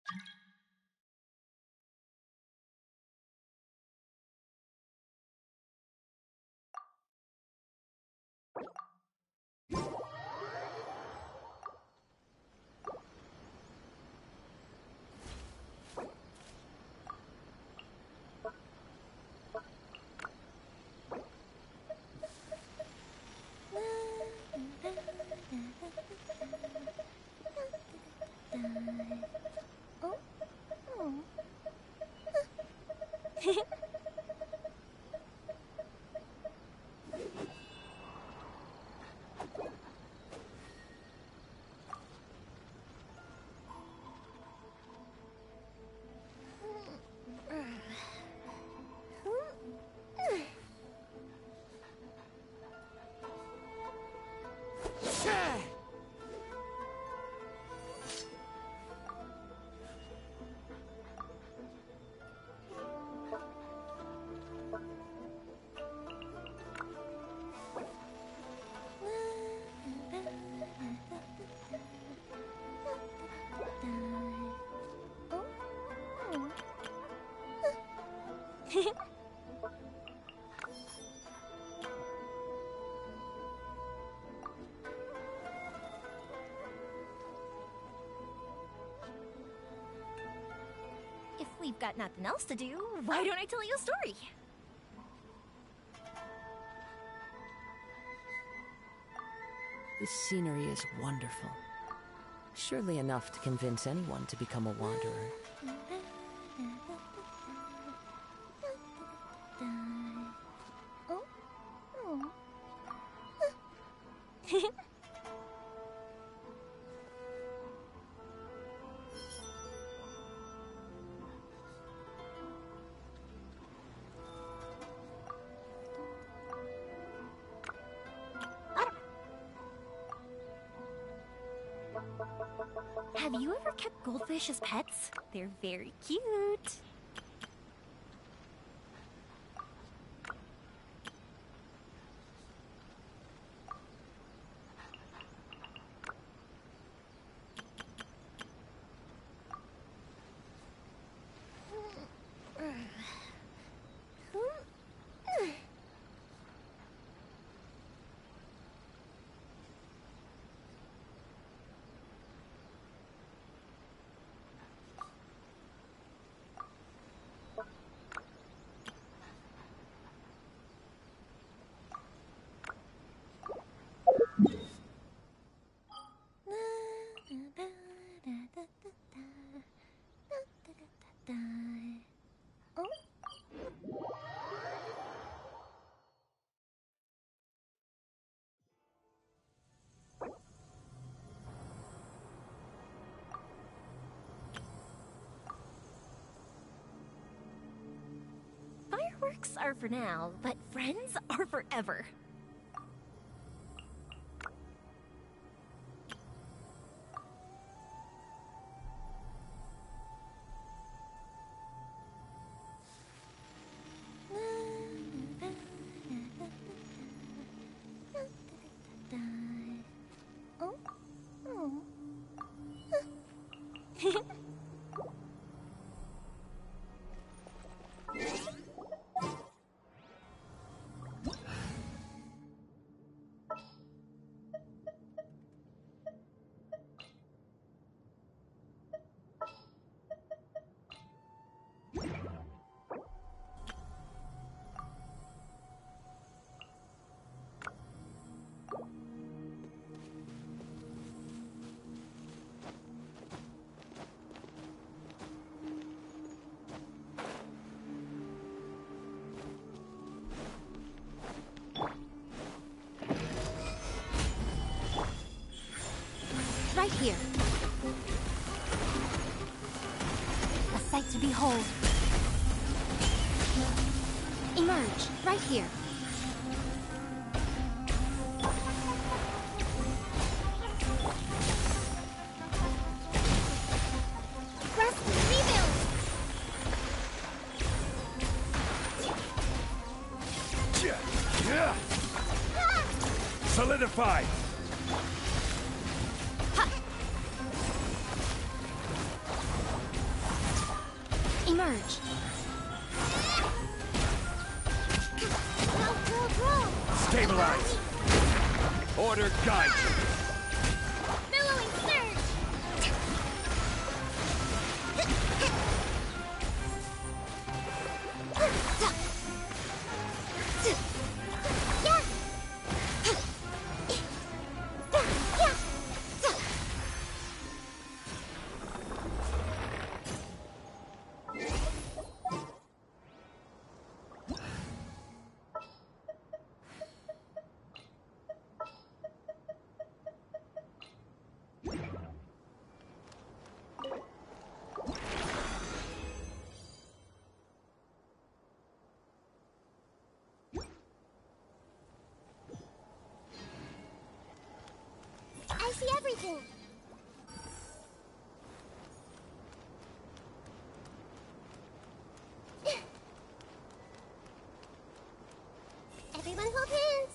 If we've got nothing else to do, why don't I tell you a story? This scenery is wonderful. Surely enough to convince anyone to become a wanderer. Have you ever kept goldfish as pets? They're very cute. Fireworks are for now, but friends are forever. Right here. A sight to behold. Emerge, right here. Grasp, rebuild! Solidify! surge! Roll! Stabilize! Order guide! Billowing surge! I see everything. Everyone hold hands.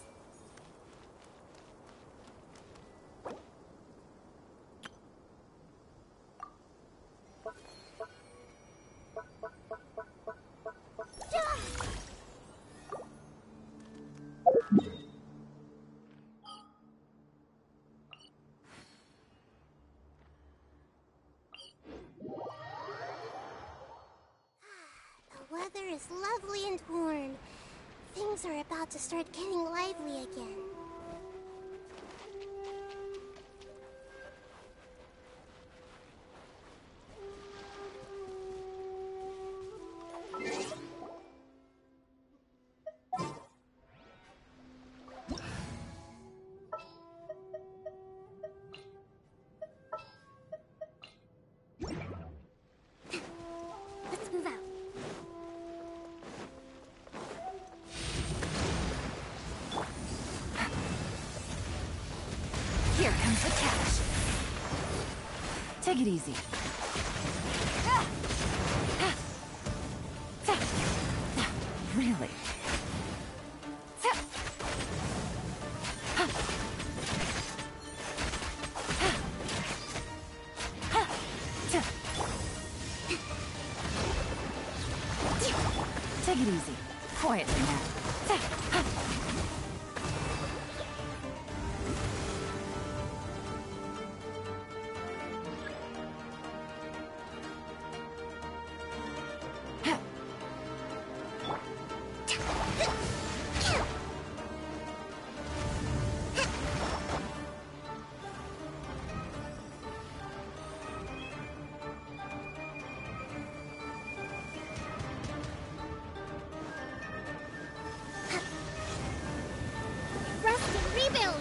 The weather is lovely and warm. Things are about to start getting lively again. Let's move out. Here comes the catch. Take it easy. Really? Take it easy. Quietly now. Rest and rebuild.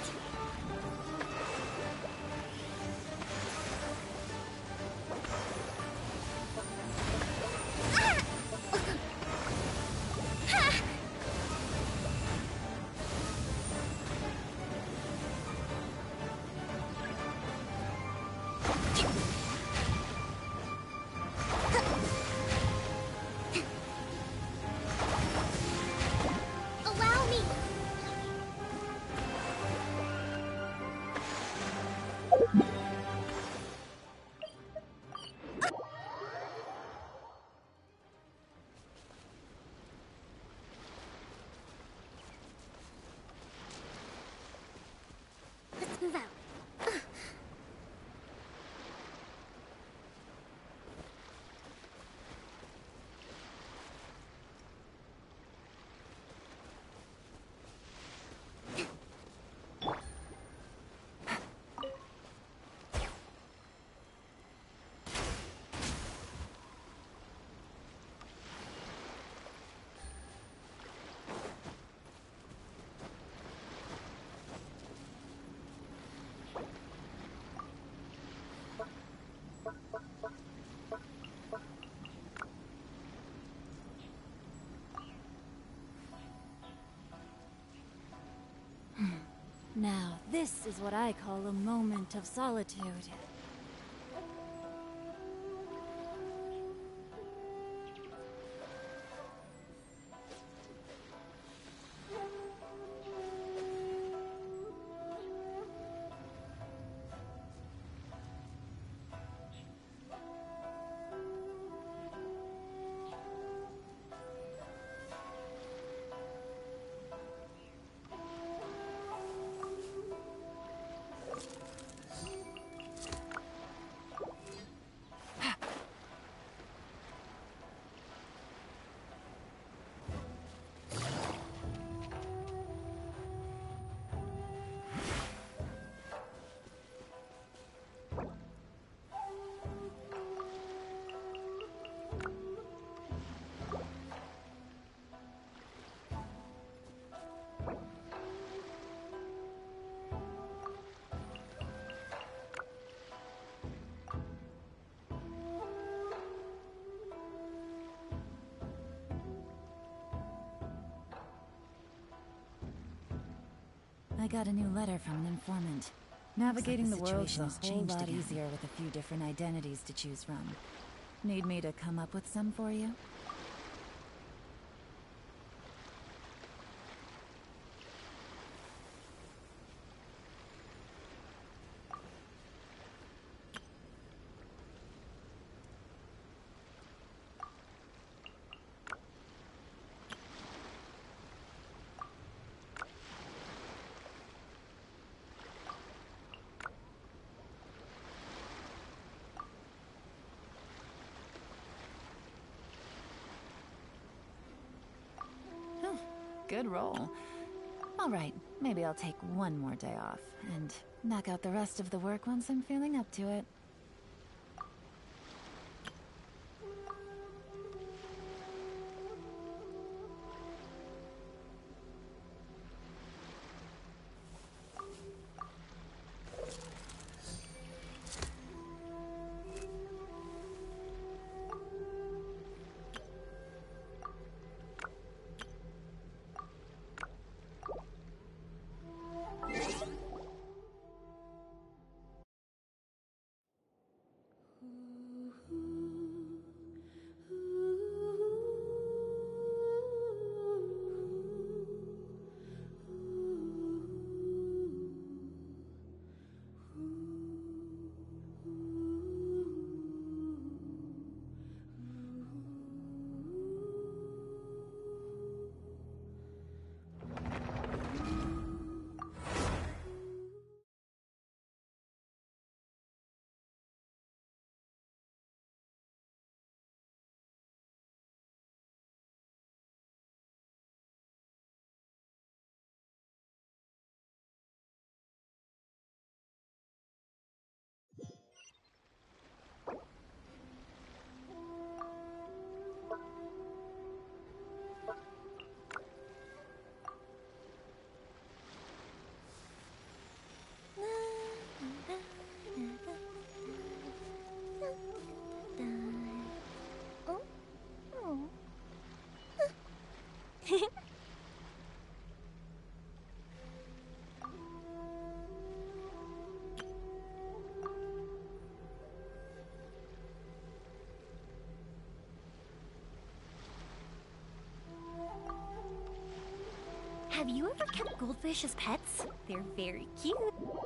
Allow me. Let's move out. Now, this is what I call a moment of solitude. I got a new letter from an informant. Navigating the world's a situation has whole changed lot again. easier with a few different identities to choose from. Need me to come up with some for you? Good roll. Alright, maybe I'll take one more day off, and knock out the rest of the work once I'm feeling up to it. Have you ever kept goldfish as pets? They're very cute.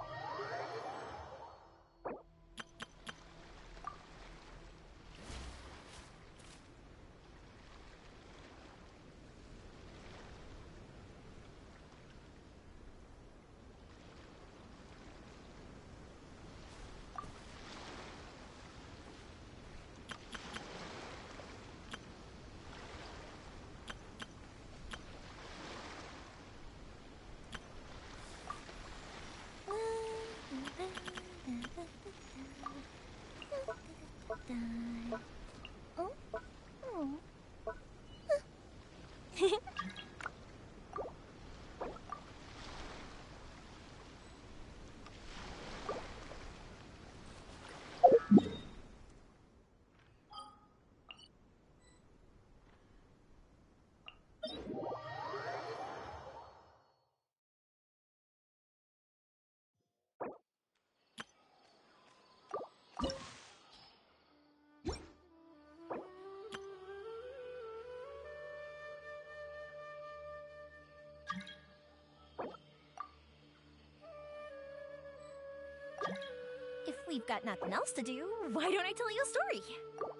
Oh, oh. If we've got nothing else to do, why don't I tell you a story?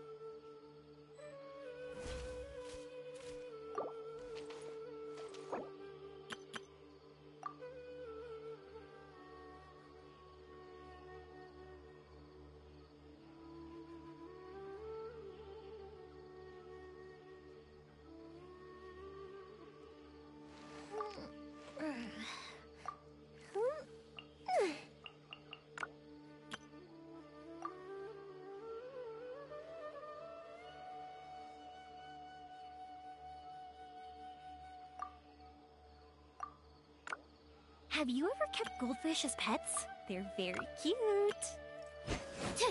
Have you ever kept goldfish as pets? They're very cute.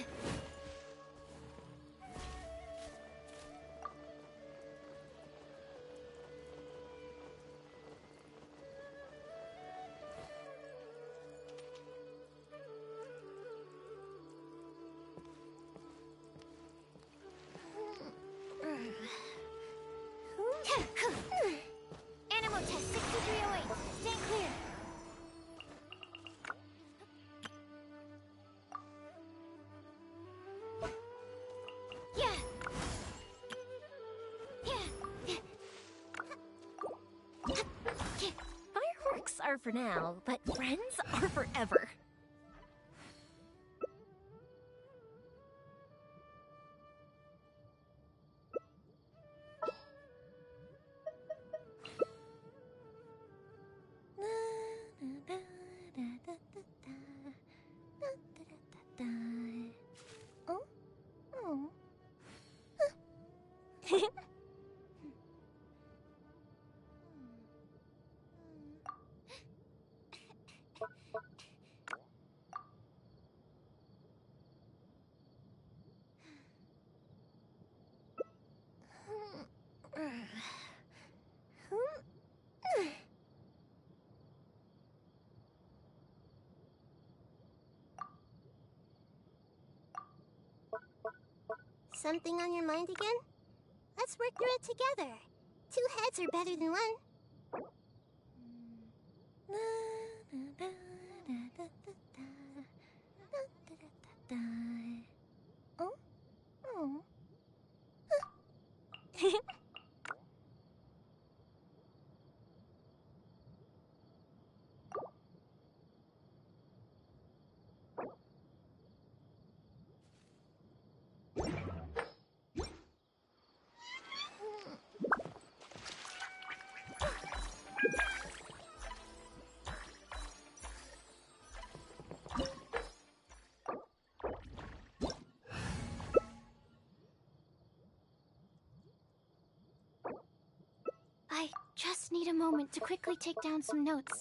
for now, but friends are forever. Something on your mind again? Let's work through it together. 2 heads are better than one. Oh? Oh. I just need a moment to quickly take down some notes.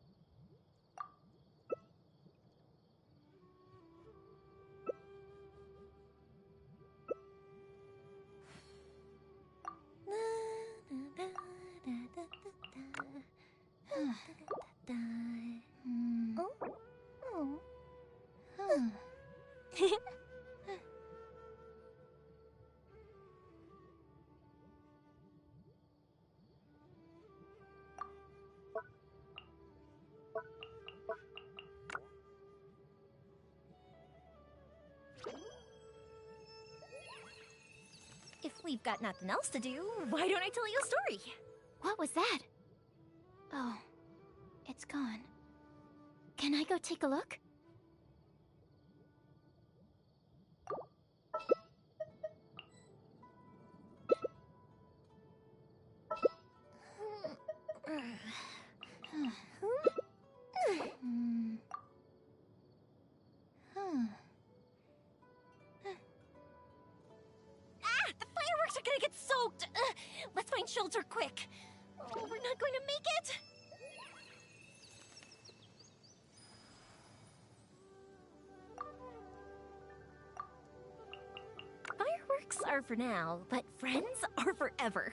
If we've got nothing else to do, why don't I tell you a story? What was that? Oh, it's gone. Can I go take a look? The fireworks are gonna get soaked! Let's find shelter quick! Oh, we're not going to make it! Fireworks are for now, but friends are forever.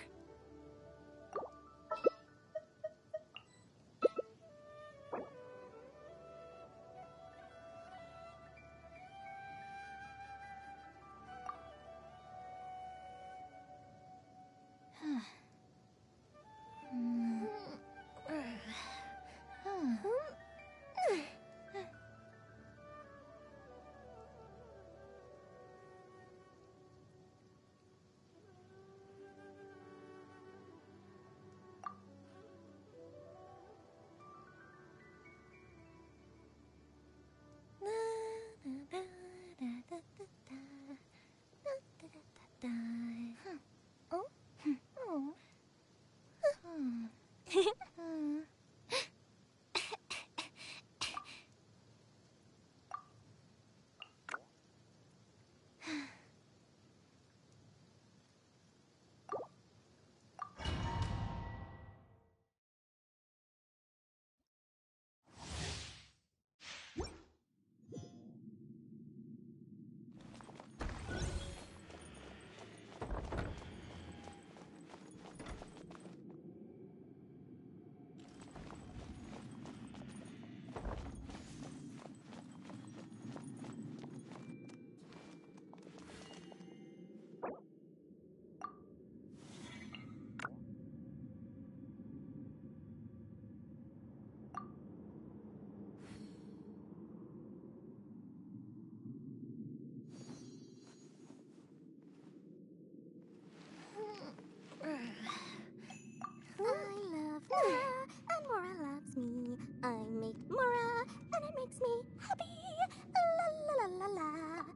me happy. La la la la la.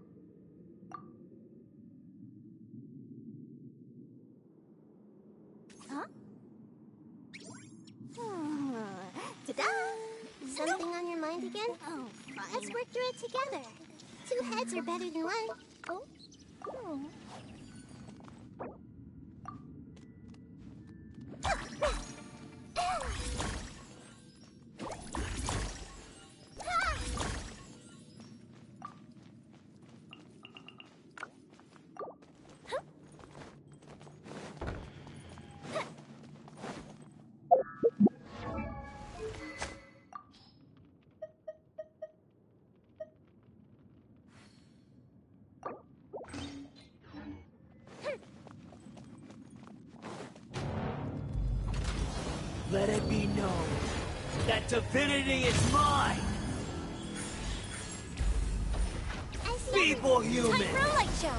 Huh? Ta-da! Something on your mind again? Oh, fine. Let's work through it together. 2 heads are better than 1. Oh. Oh. Let it be known that divinity is mine! I see Feeble everything. human! Time for a light show.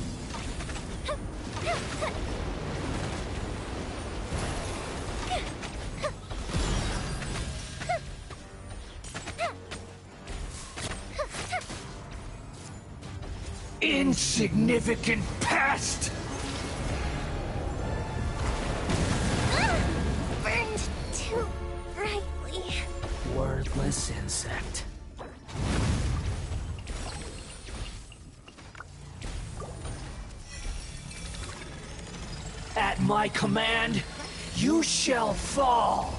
Insignificant pest! Burned too brightly. Wordless insect. At my command, you shall fall!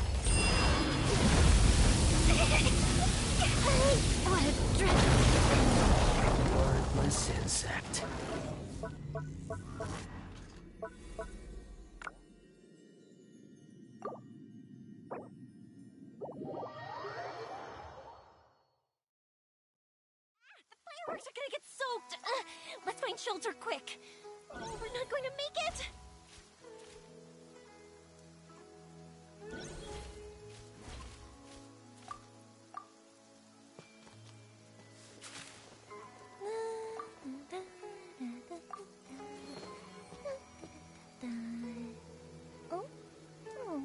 What a dread. Wordless insect. Fireworks are gonna get soaked. Let's find shelter quick. Oh, we're not going to make it. Oh? Oh.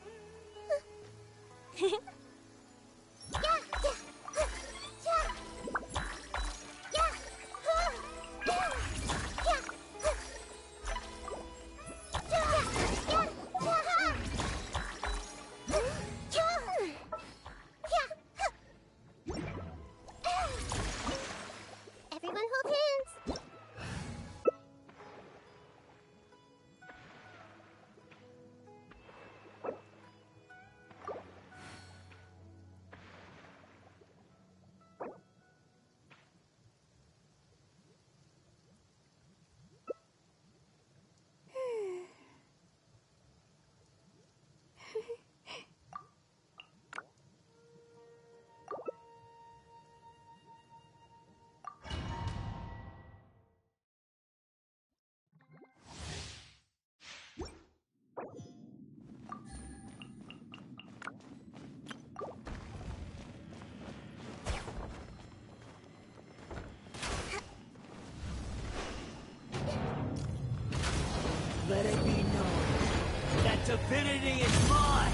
Everyone hold hands. Let it be known that divinity is mine!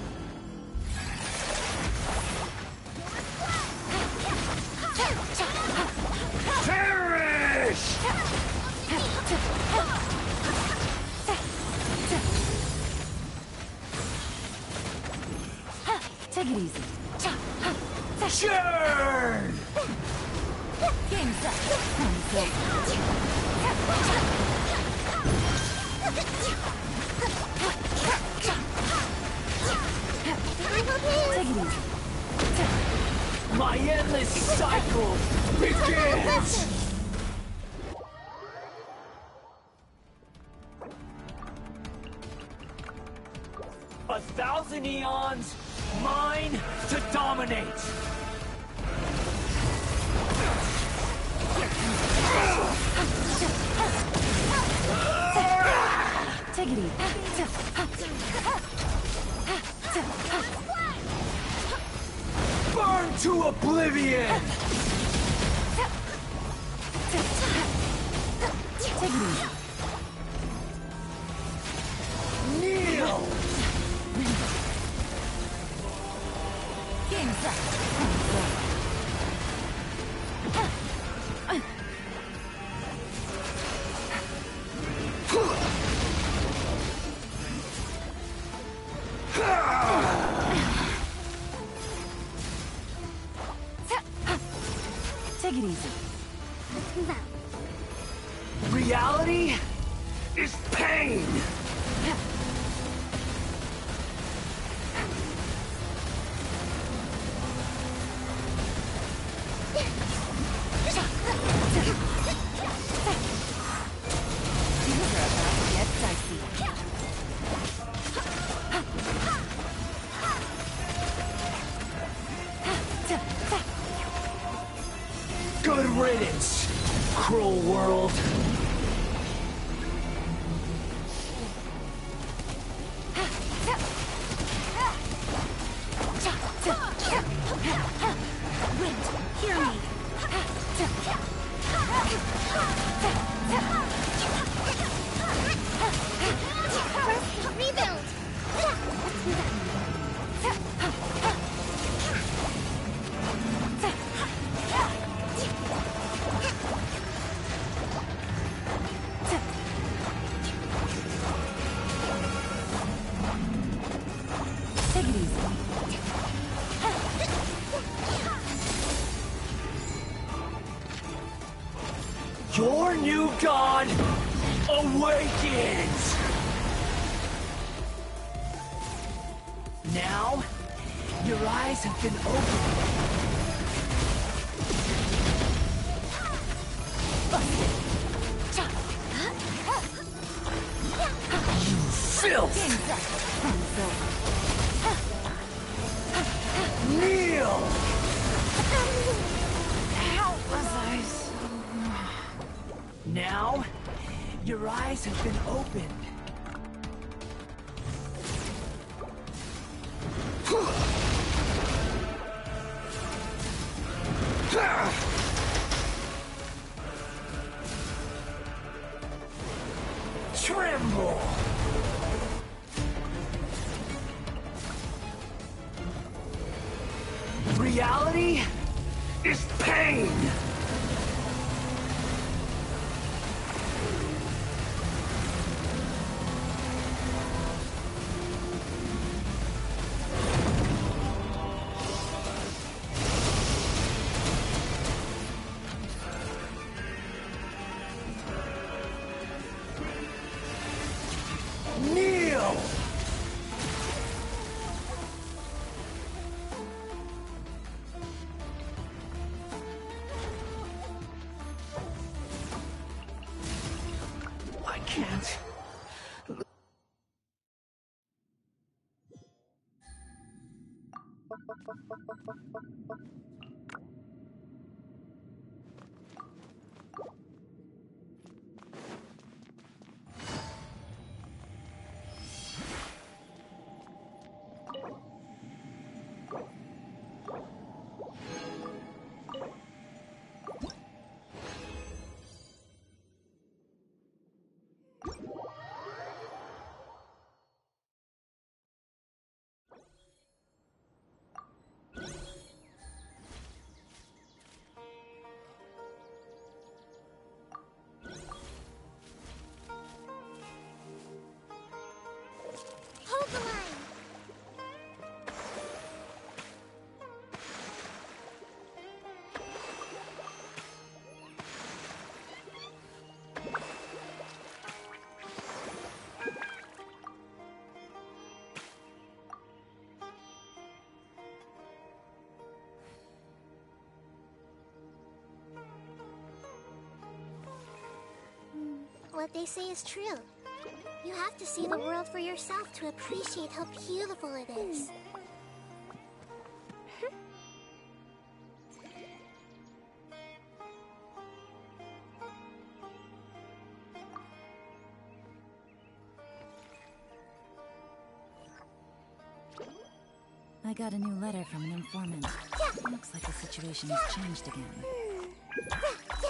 Perish! Take it easy. Churn! Game set. Take it easy. My endless cycle begins! A thousand eons, mine to dominate! Take it easy. Burn to oblivion! Take it easy. Kneel! Game set. Reality is pain! Good riddance, cruel world. Wait, hear me. First, rebuild. Take it easy. Your new god awakens! Now, your eyes have been opened. You filth! Kneel! How was I so... Now, your eyes have been opened. Tremble! Reality is pain! Kneel! I can't. Hold the line. What they say is true. You have to see the world for yourself to appreciate how beautiful it is. I got a new letter from an informant. Looks like the situation has changed again.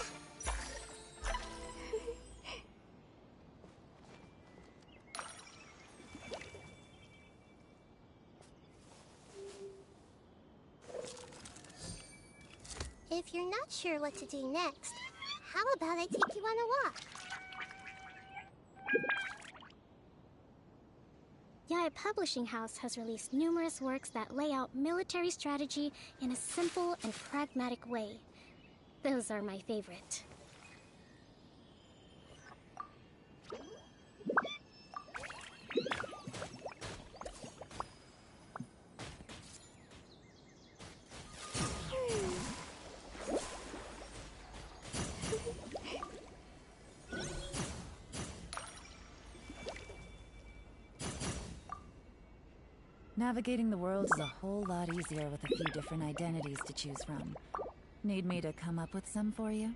If you're not sure what to do next, how about I take you on a walk? Yaya Publishing House has released numerous works that lay out military strategy in a simple and pragmatic way. Those are my favorite. Navigating the world is a whole lot easier with a few different identities to choose from. Need me to come up with some for you?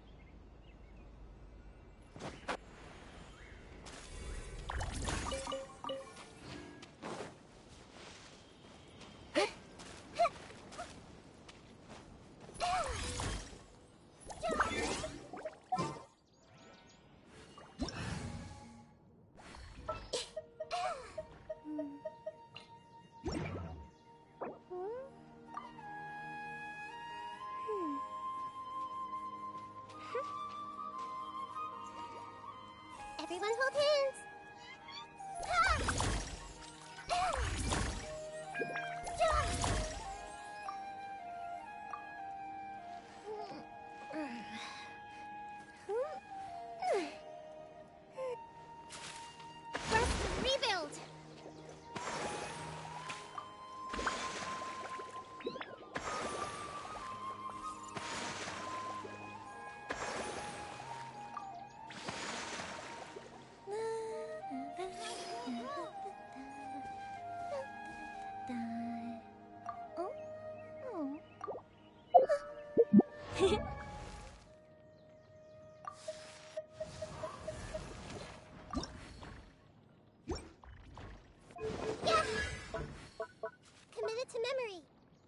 Everyone hold hands. First, rebuild. Yeah. Committed to memory.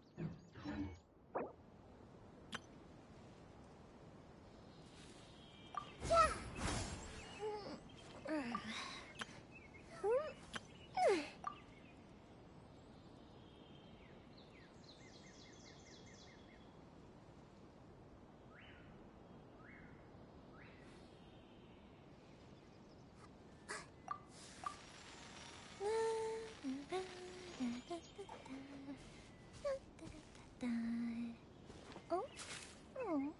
Yeah. Oh. Oh.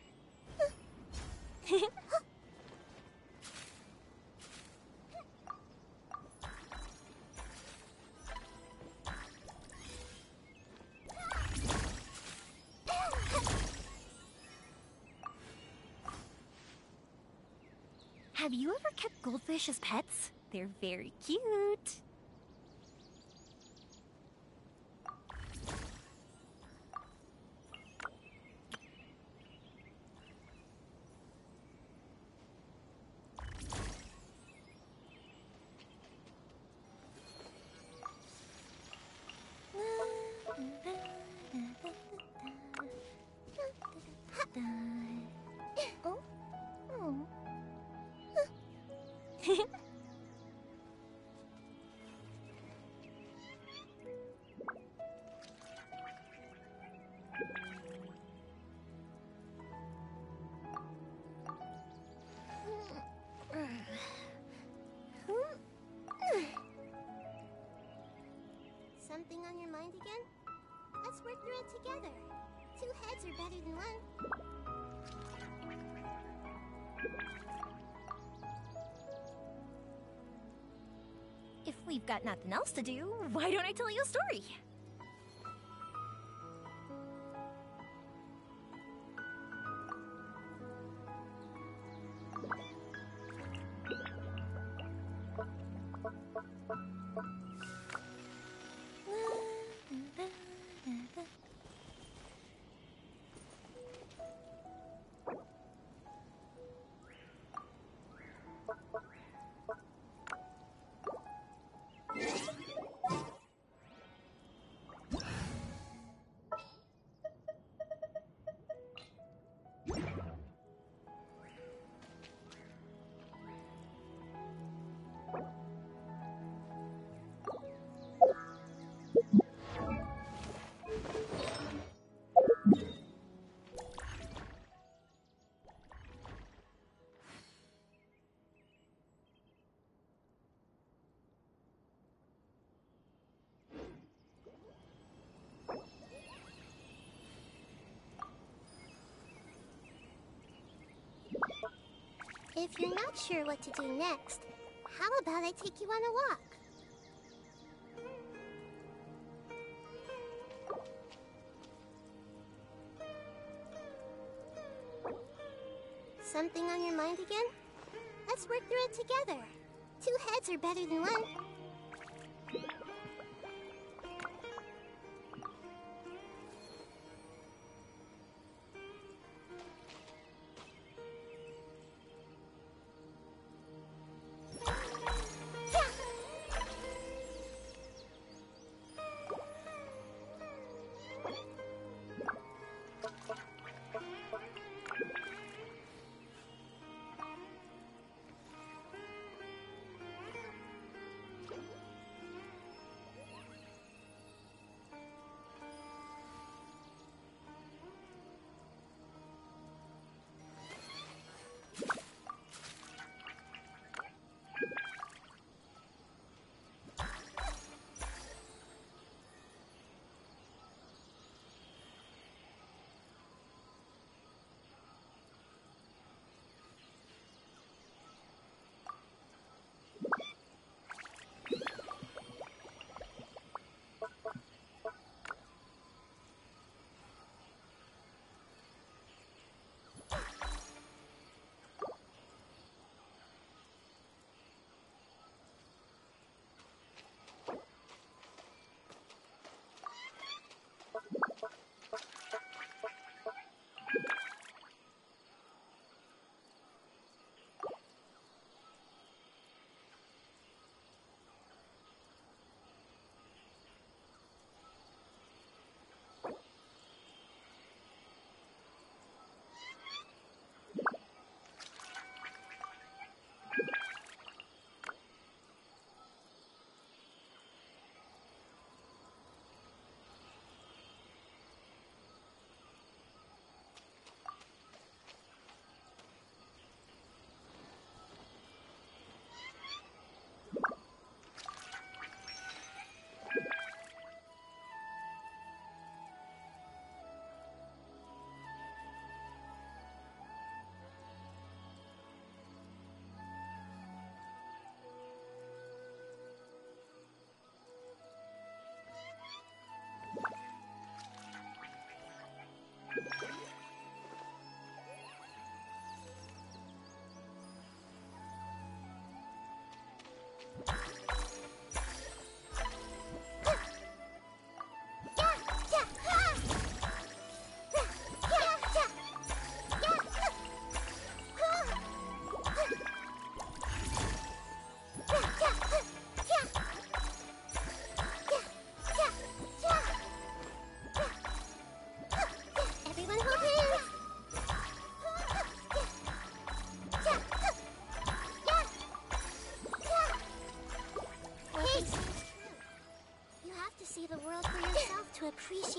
Have you ever kept goldfish as pets? They're very cute. Oh. Oh. Something on your mind again? Let's work through it together. Two heads are better than one. If we've got nothing else to do, why don't I tell you a story? If you're not sure what to do next, how about I take you on a walk? Something on your mind again? Let's work through it together. Two heads are better than one.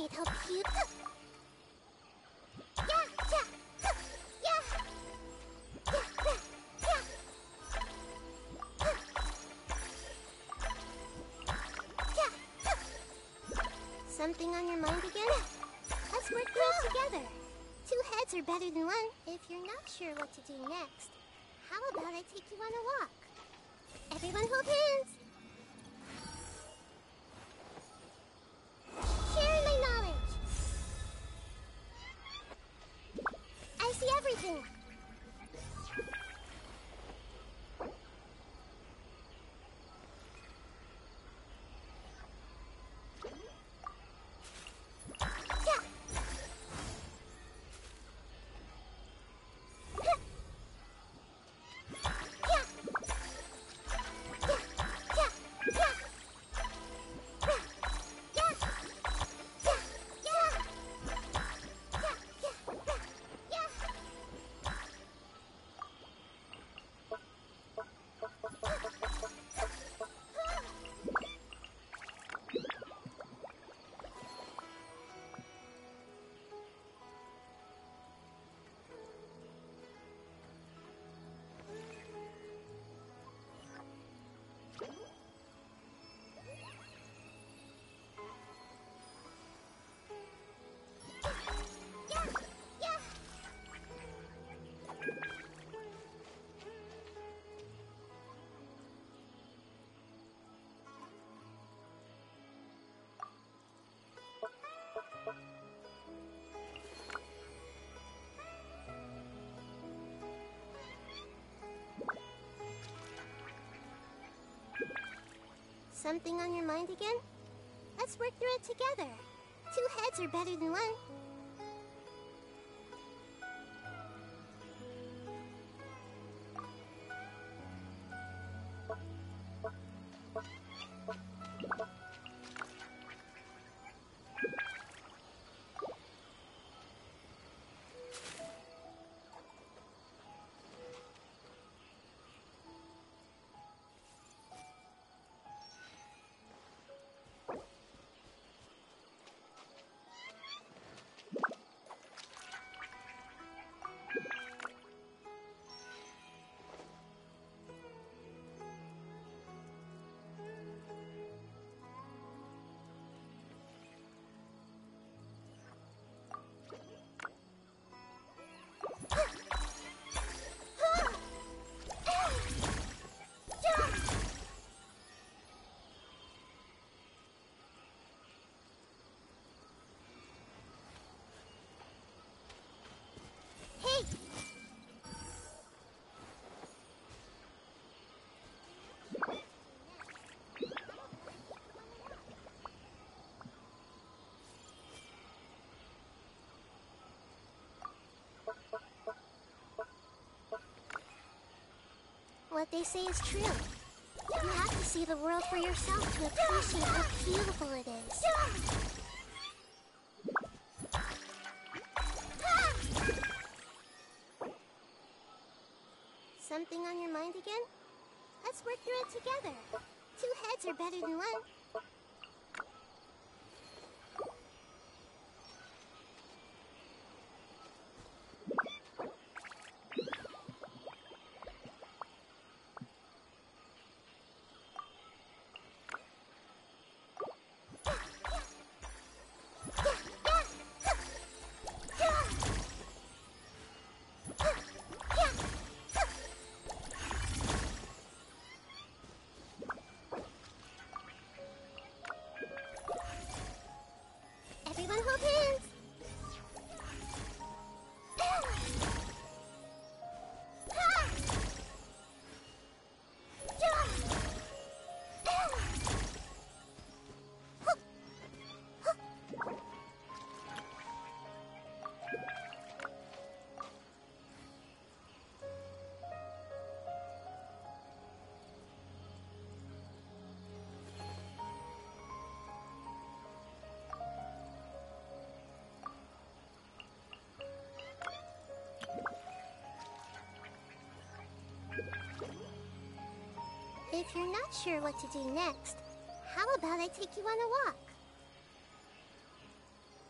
might help you. Yeah, yeah, yeah. Something on your mind again? Let's work through it together. Two heads are better than one. If you're not sure what to do next, how about I take you on a walk? Everyone hold hands. Share my knowledge. I see everything. Something on your mind again? Let's work through it together. Two heads are better than one. What they say is true. You have to see the world for yourself to appreciate how beautiful it is. Something on your mind again? Let's work through it together. Two heads are better than one. Everyone hold hands. If you're not sure what to do next, how about I take you on a walk?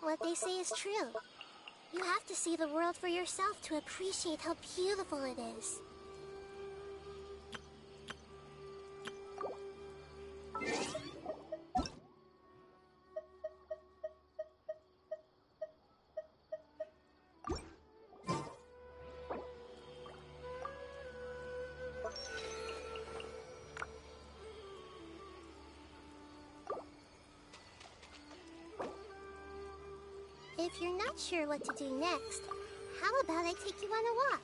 What they say is true. You have to see the world for yourself to appreciate how beautiful it is. If you're not sure what to do next, how about I take you on a walk?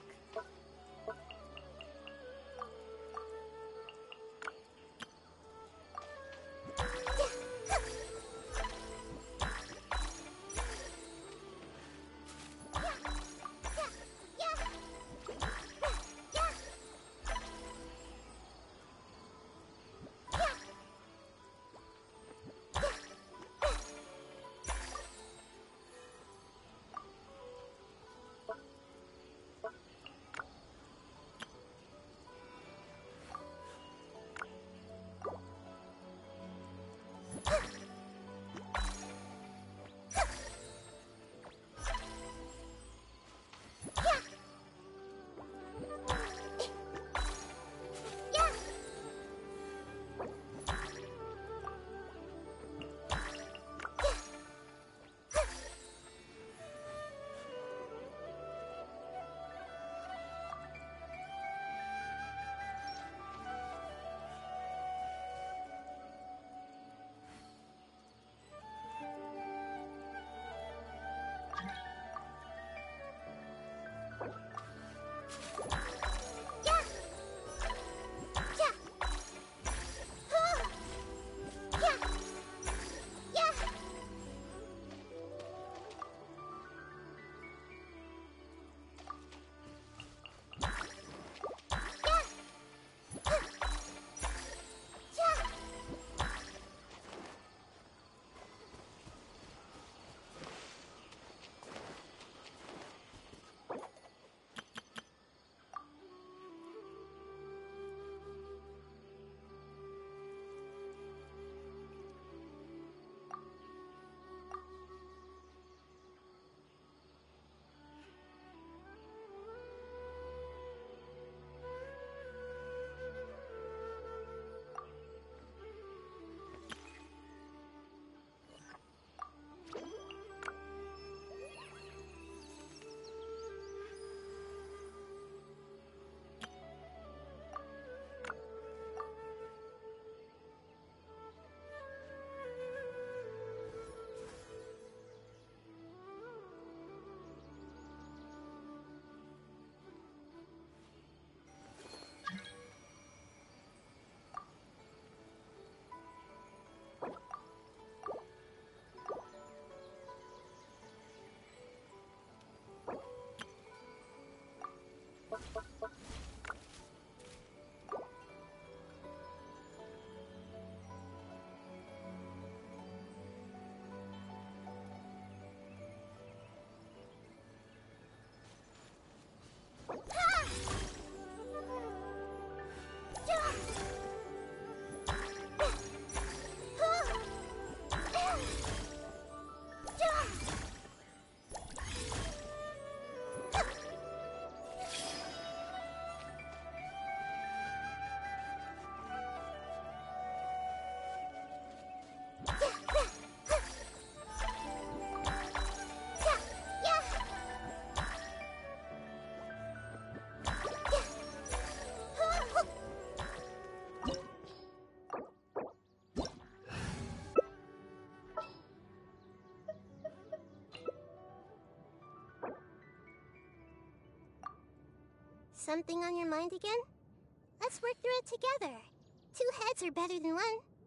Something on your mind again? Let's work through it together. 2 heads are better than 1.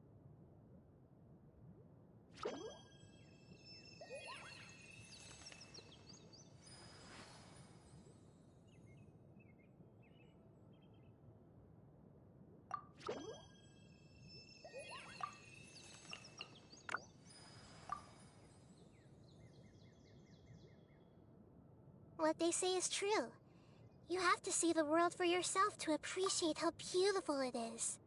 What they say is true. You have to see the world for yourself to appreciate how beautiful it is.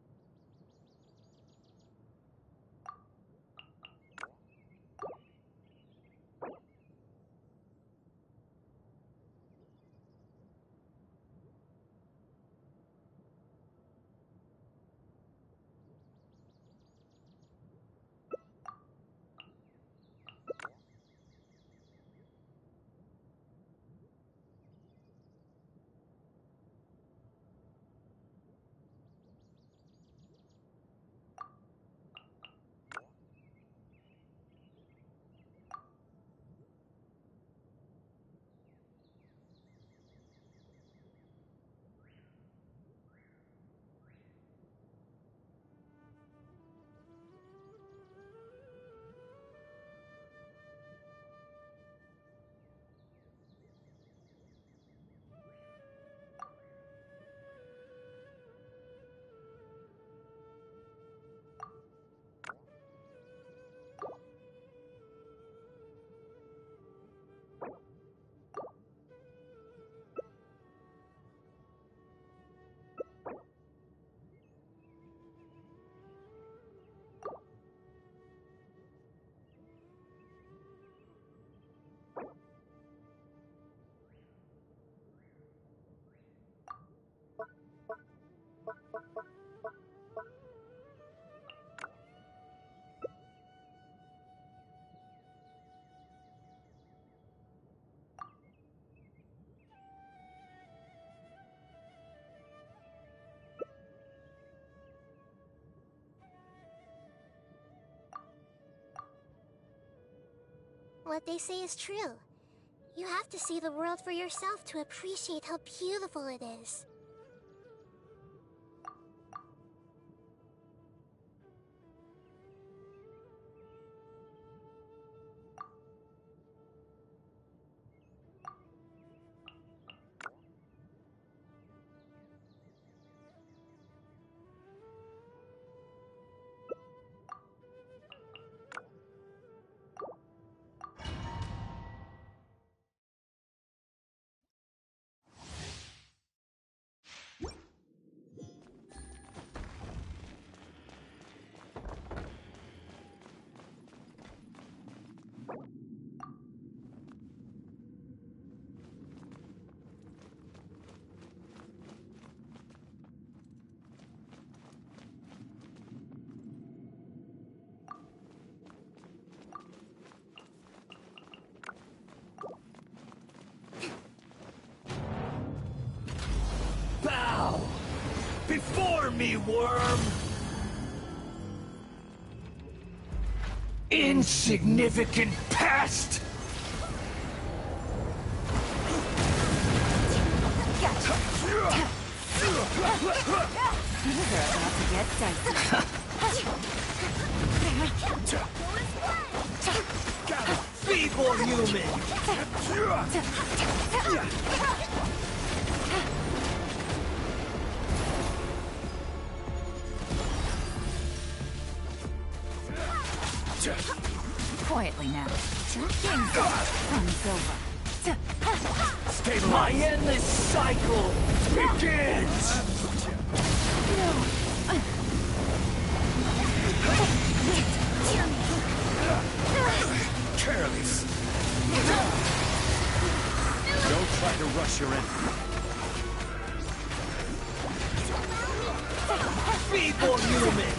What they say is true. You have to see the world for yourself to appreciate how beautiful it is. Bow before me, worm! Insignificant pest! These are about to get dicey. Feeble human! Quietly now. Game's over. Fun's over. My endless cycle begins! Careless. Don't try to rush your enemy. Feeble human!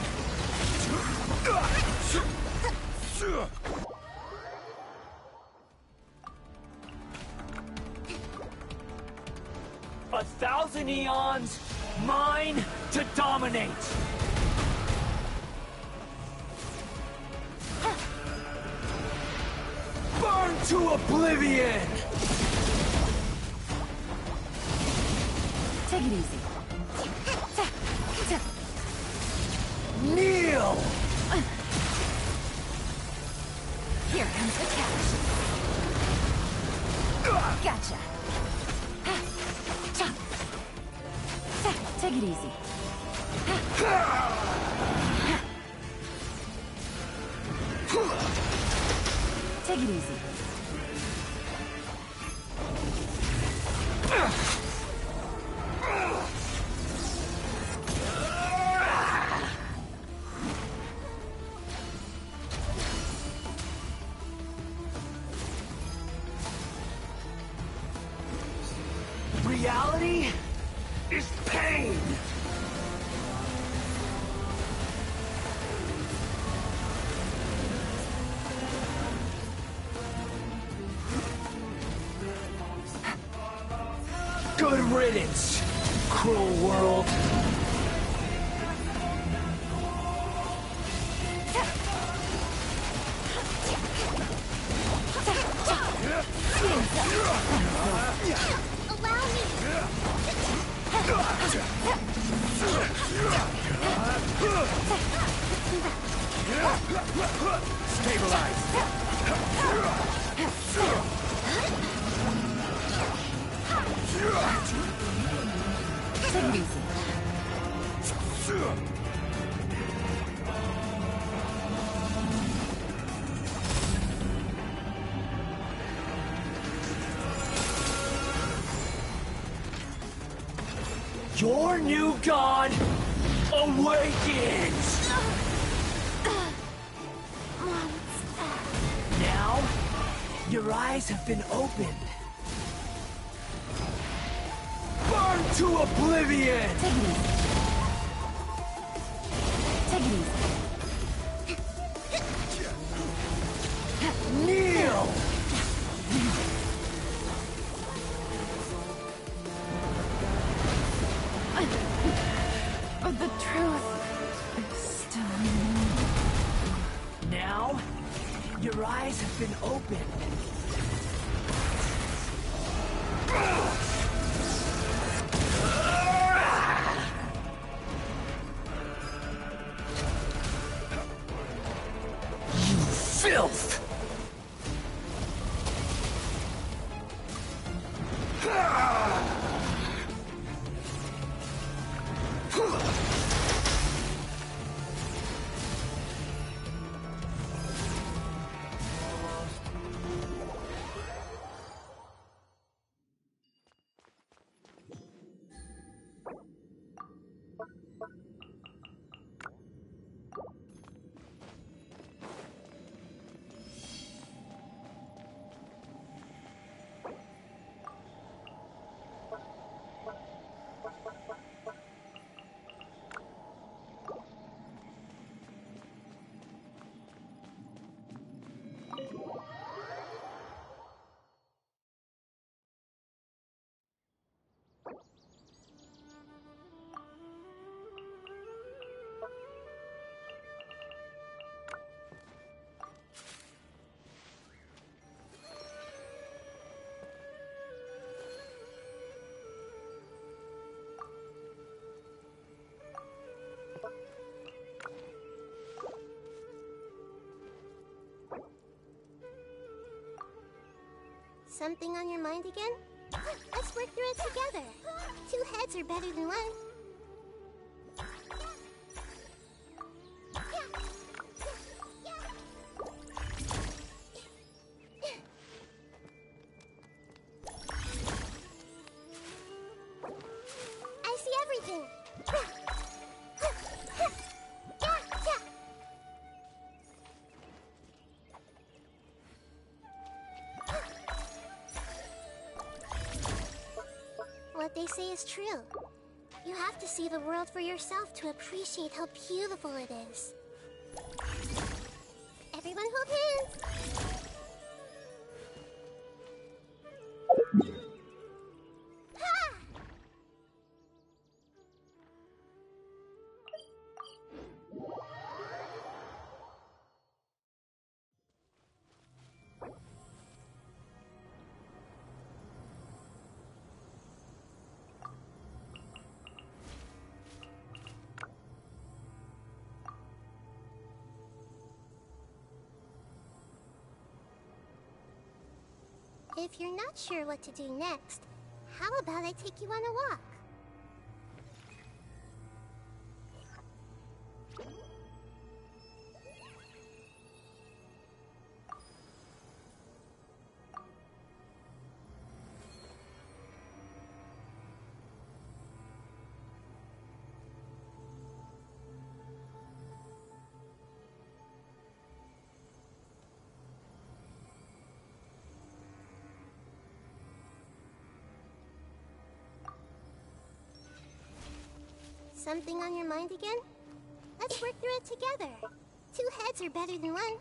1,000 eons, mine to dominate! Burn to oblivion! Take it easy. Kneel! Here comes the catch. Gotcha. Take it easy. Take it easy. Reality is pain! Good riddance, cruel world. Allow me! Stabilize. Take it easy. Your new god awakens! Now, your eyes have been opened. Burn! Burn to oblivion! Take it easy. Take it easy. Kneel! But the truth is still unknown. Now, your eyes have been opened. You filth! Something on your mind again? Let's work through it together. Two heads are better than one. I see everything. What they say is true. You have to see the world for yourself to appreciate how beautiful it is. Everyone hold hands! Ha! If you're not sure what to do next, how about I take you on a walk? Something on your mind again? Let's work through it together. Two heads are better than one.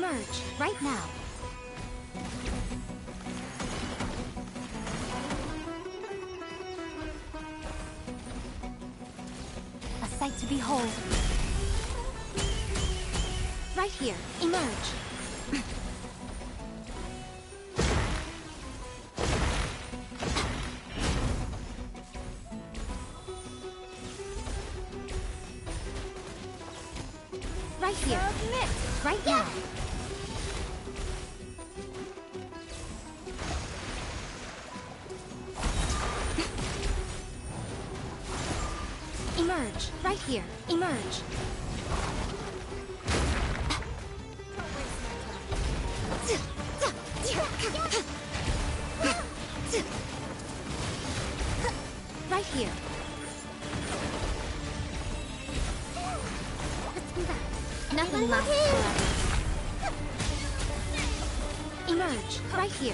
Emerge, right now. A sight to behold. Right here, emerge. Right here. Submit. Right now. Emerge. Right here. Emerge. Right here. Let's move out. Nothing lasts forever. Emerge. Right here.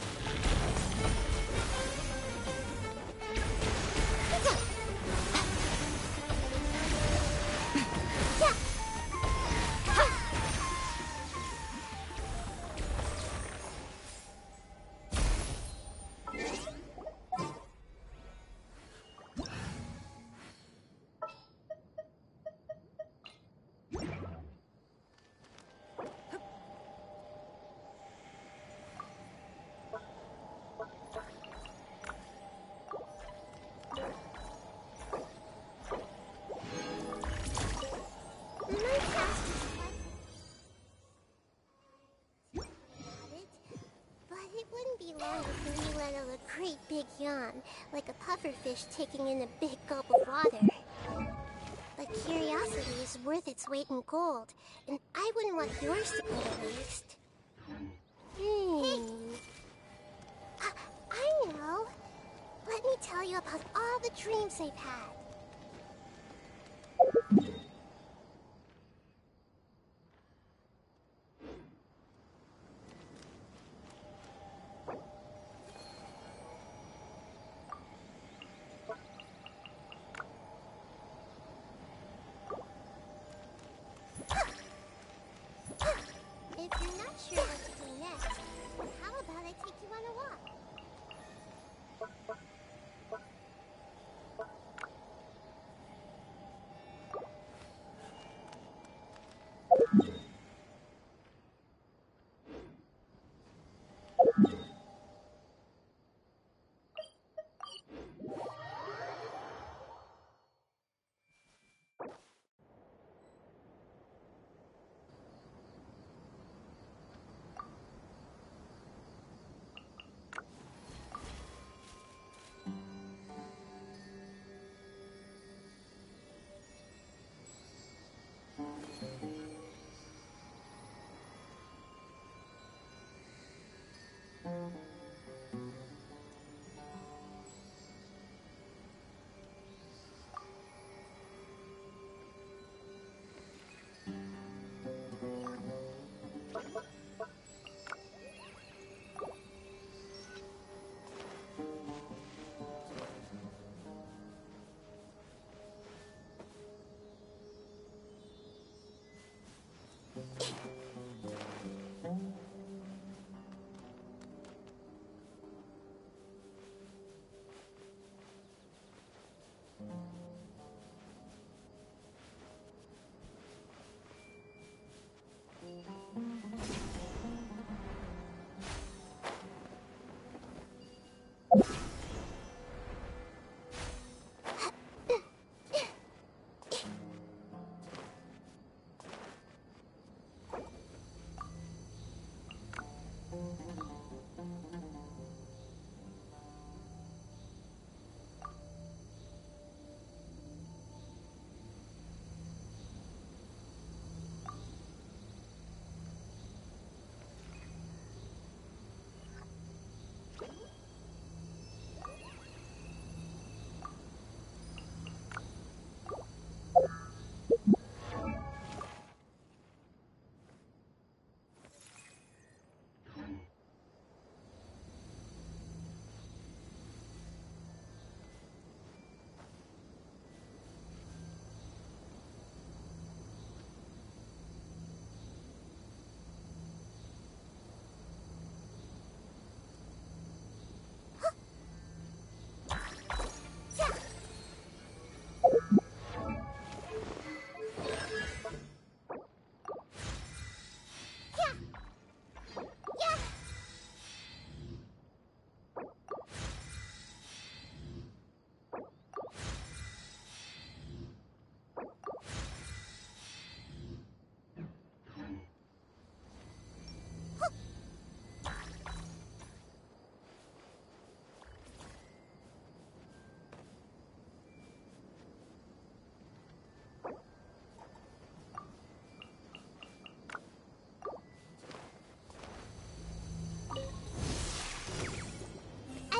Long before you let out a great big yawn, like a pufferfish taking in a big gulp of water. But curiosity is worth its weight in gold, and I wouldn't want yours to go to waste. Hey! I know! Let me tell you about all the dreams they've had. If you're not sure what to do next, how about I take you on a walk?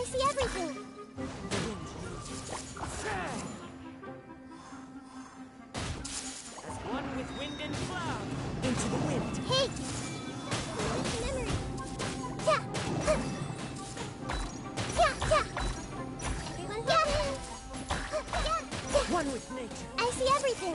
see everything. As one with wind and cloud. Into the wind. Hey! Memory. Yeah! Yeah! Yeah! Everyone hold hands. Yeah! One with nature. I see everything.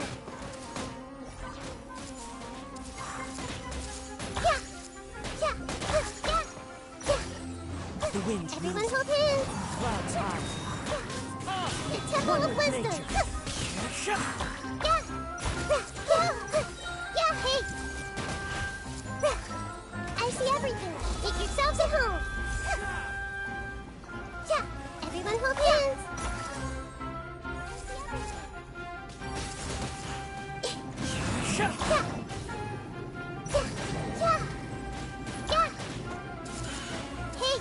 Yeah! Yeah! Yeah! Yeah! The wind Everyone moves. hold hands. Clouds high. The Temple One of with Wisdom. nature. Yeah! Yeah! Yeah! Hey! I see everything. Take yourselves at home. Yeah! Everyone hold hands. Yeah! Yeah! Yeah! Yeah! Hey!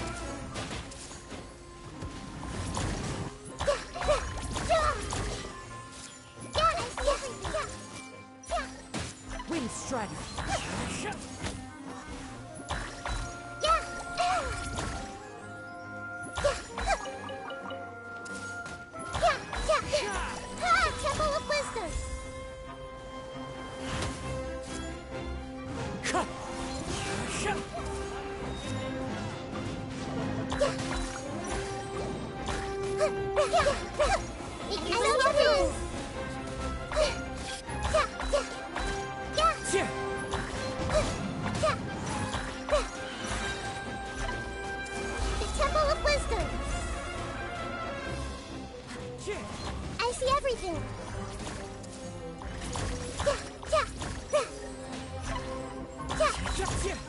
Yeah! Yeah! Yeah! I see everything. Yeah! Yeah! Wind strider. Yeah! Temple of Wisdom! Cut. I know your hands! Here. The Temple of Wisdom! Here. I see everything! Here.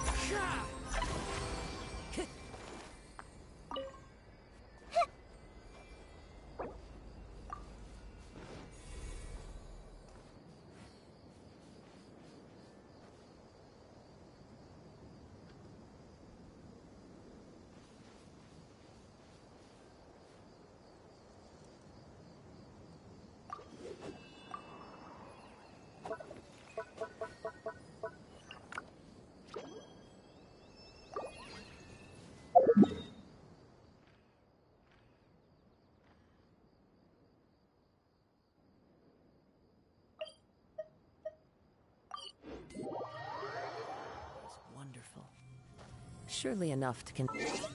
Wonderful. Surely enough to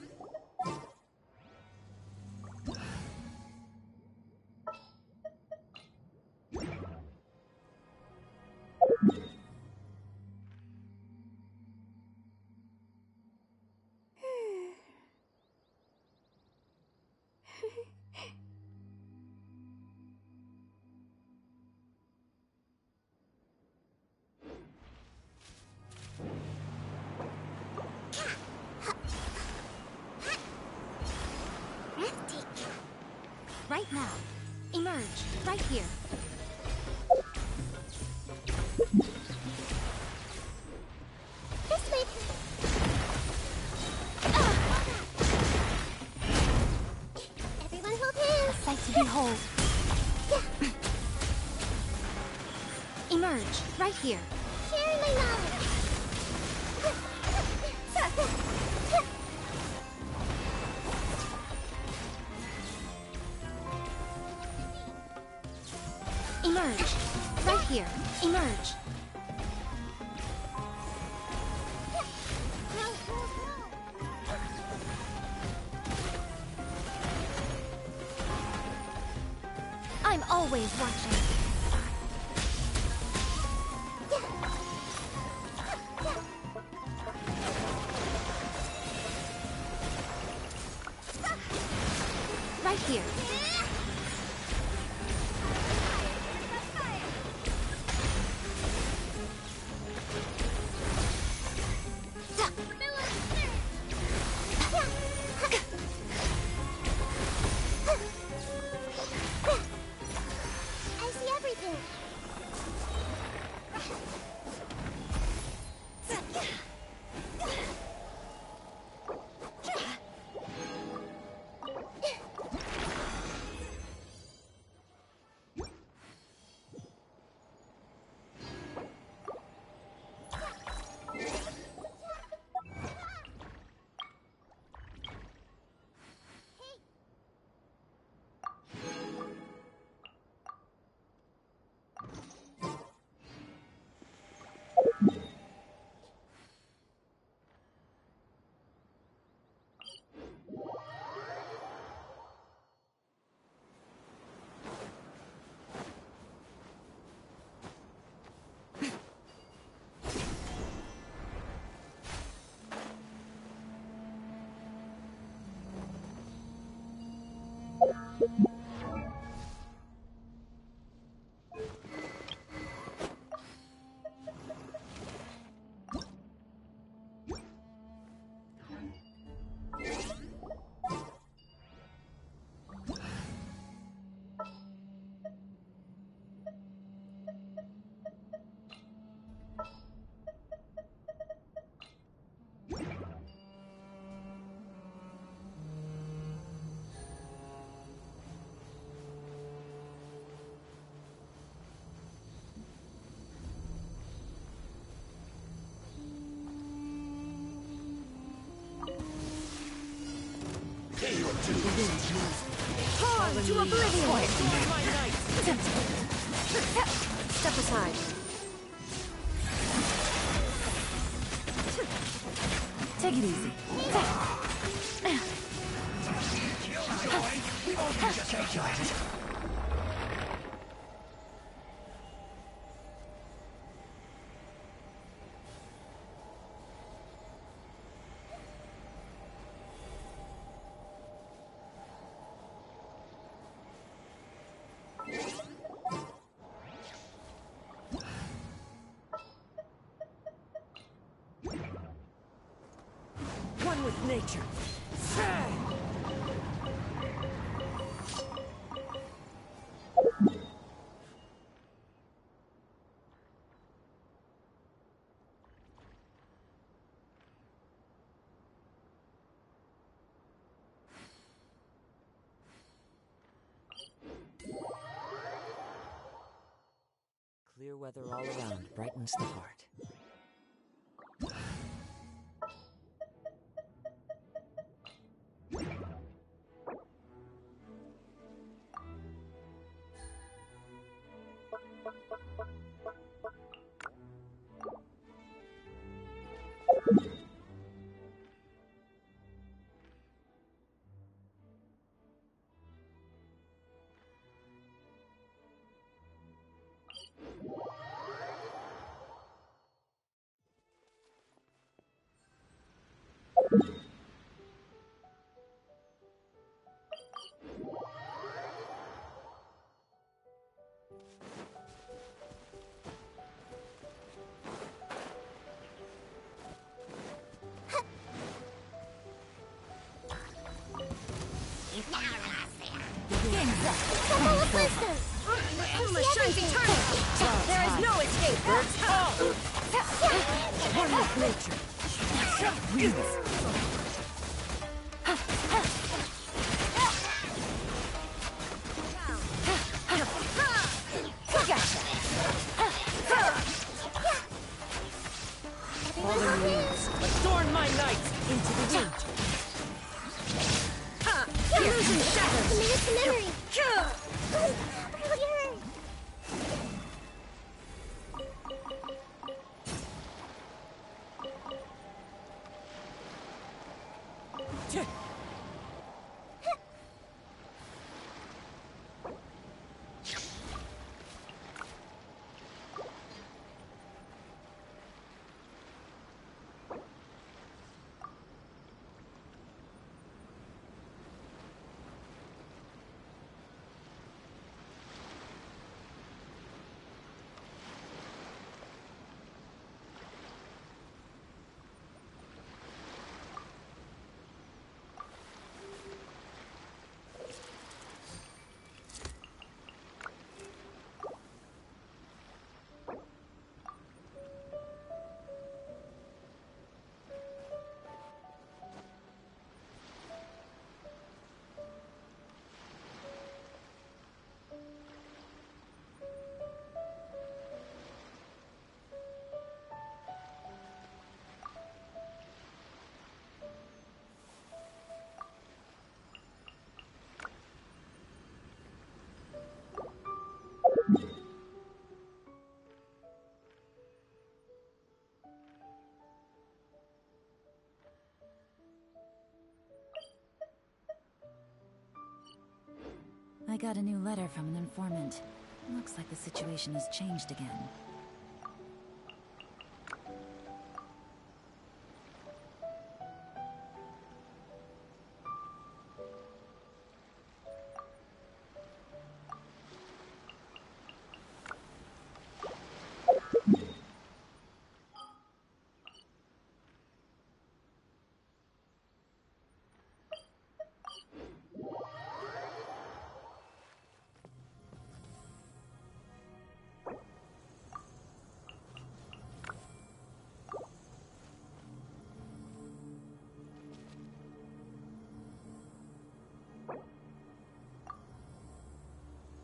Breathtaking. Right now. Emerge. Right here. This way. Everyone hold hands. Sight to behold. Emerge. Right here. Sharing my knowledge. Emerge. Right here. Emerge. I'm always watching. Right here. I see everything. Torn to oblivion! Step aside. Take it easy. One with nature. Clear weather all around brightens the heart. Kuma shines eternal! There is no escape! One with nature. Fallen leaves, adorn my night into the wind. Illusion shattered! Commit to memory! I got a new letter from an informant. Looks like the situation has changed again.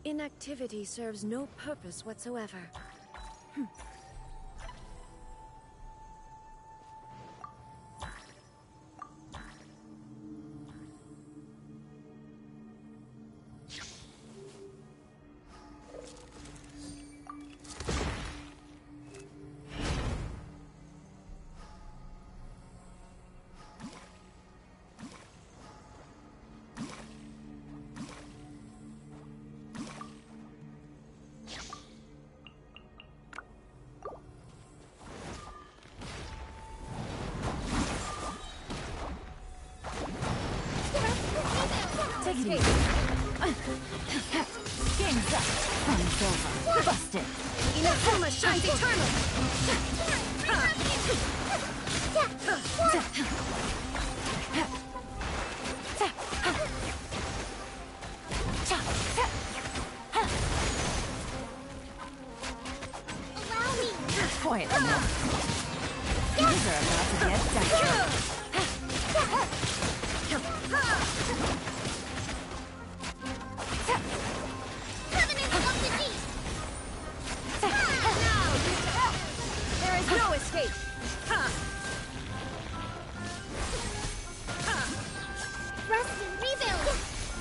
Inactivity serves no purpose whatsoever. Take it easy. Game's up. Fun's over. Busted. Inazuma shines eternal! Allow me! Quiet now. These are about to get done. Covenant of the Deep! There is no escape! Rest and rebuild!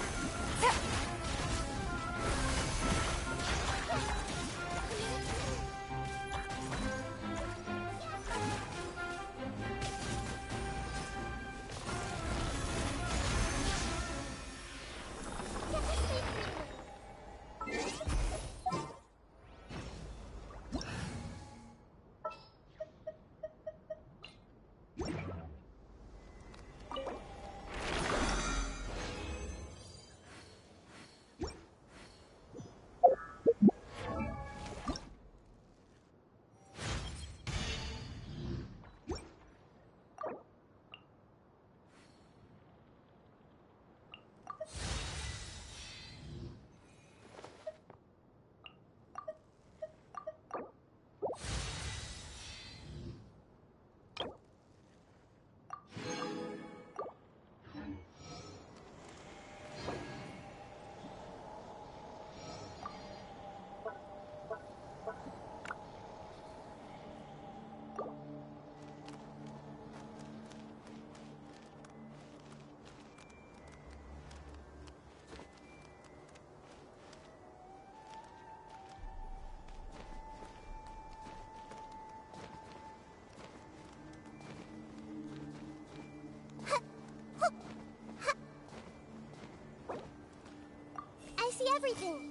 I see everything.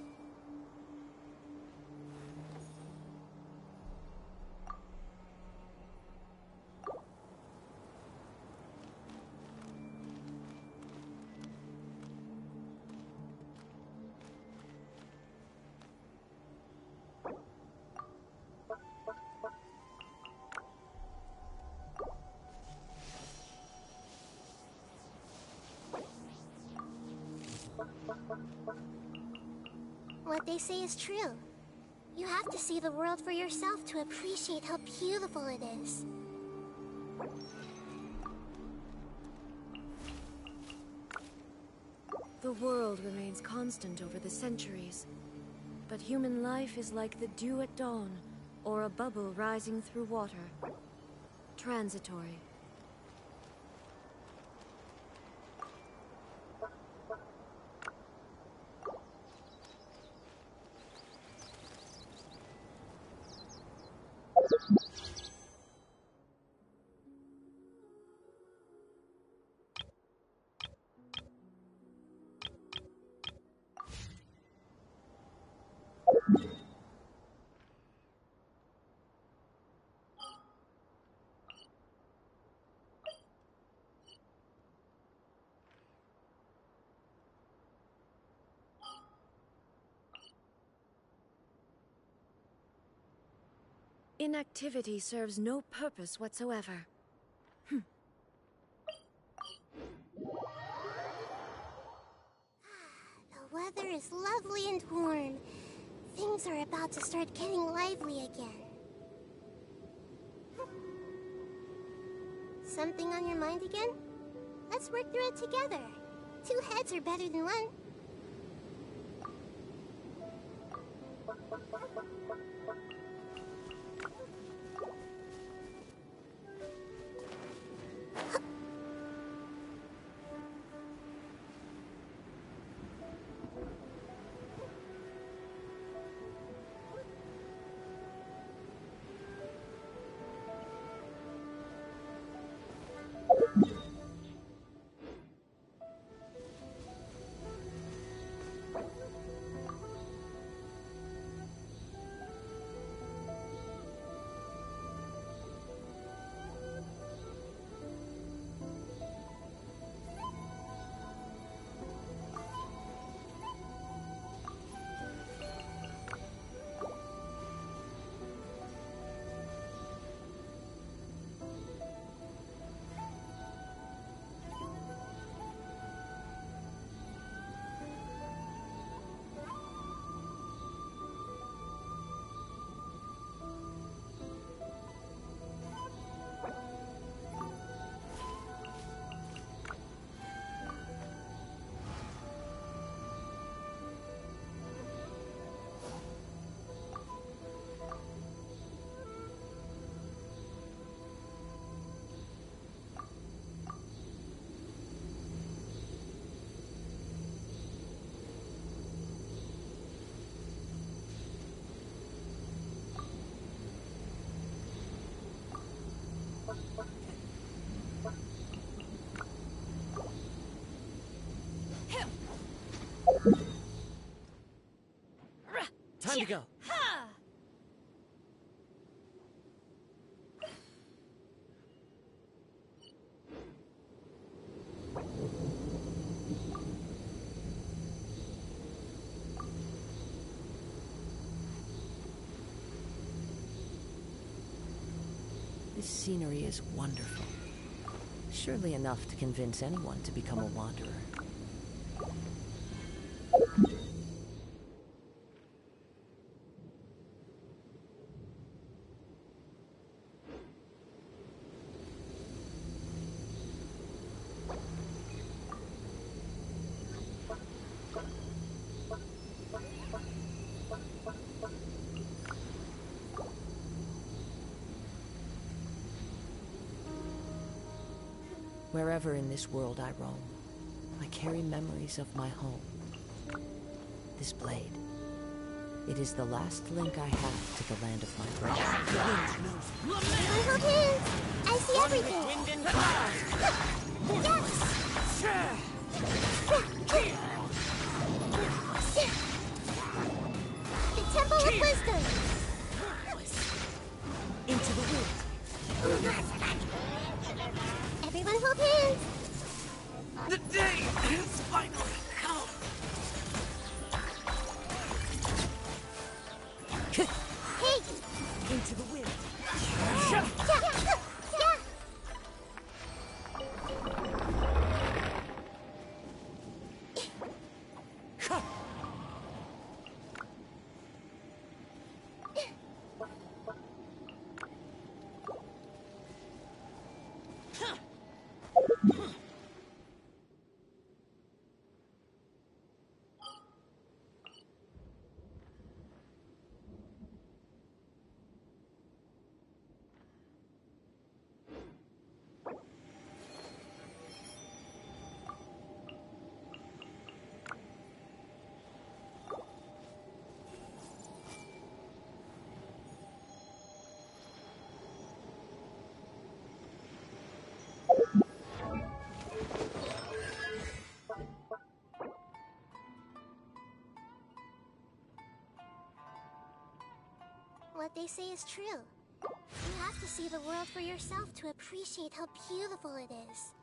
What they say is true. You have to see the world for yourself to appreciate how beautiful it is. The world remains constant over the centuries, but human life is like the dew at dawn, or a bubble rising through water. Transitory. Inactivity serves no purpose whatsoever. The weather is lovely and warm. Things are about to start getting lively again. Something on your mind again? Let's work through it together. Two heads are better than one. Time to go. This scenery is wonderful. Surely enough to convince anyone to become a wanderer. Wherever in this world I roam, I carry memories of my home. This blade. It is the last link I have to the land of my birth. Everyone hold hands! I see everything! Wind and cloud. The Temple of Wisdom! Into the wind. Everyone hold hands! The day has finally come. Hey! Into the wind. Yeah! What they say is true. You have to see the world for yourself to appreciate how beautiful it is.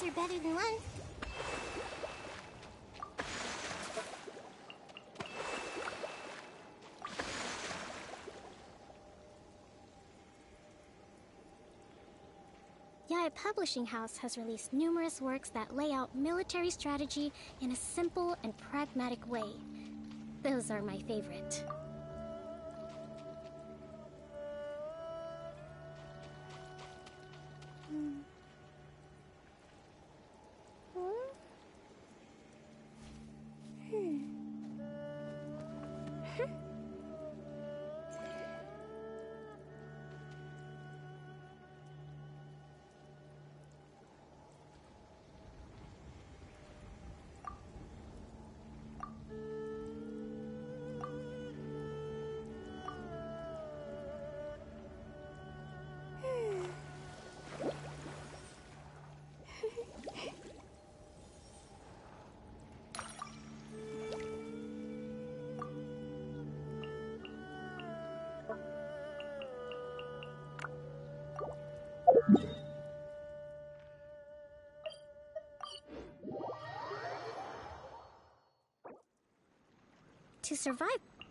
are better than one. Yaya Publishing House has released numerous works that lay out military strategy in a simple and pragmatic way. Those are my favorite. To survive.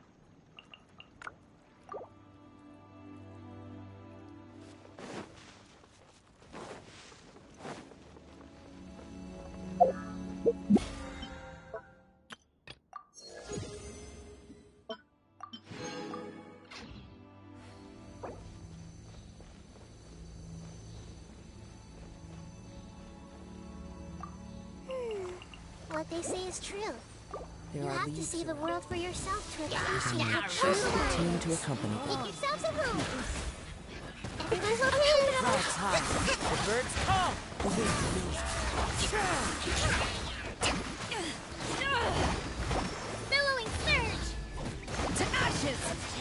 What they say is true. You have to see the world for yourself to appreciate the true The team to accompany. Make yourselves at home. Everyone's Flags high. The birds come. The wind blows. billowing surge. To ashes.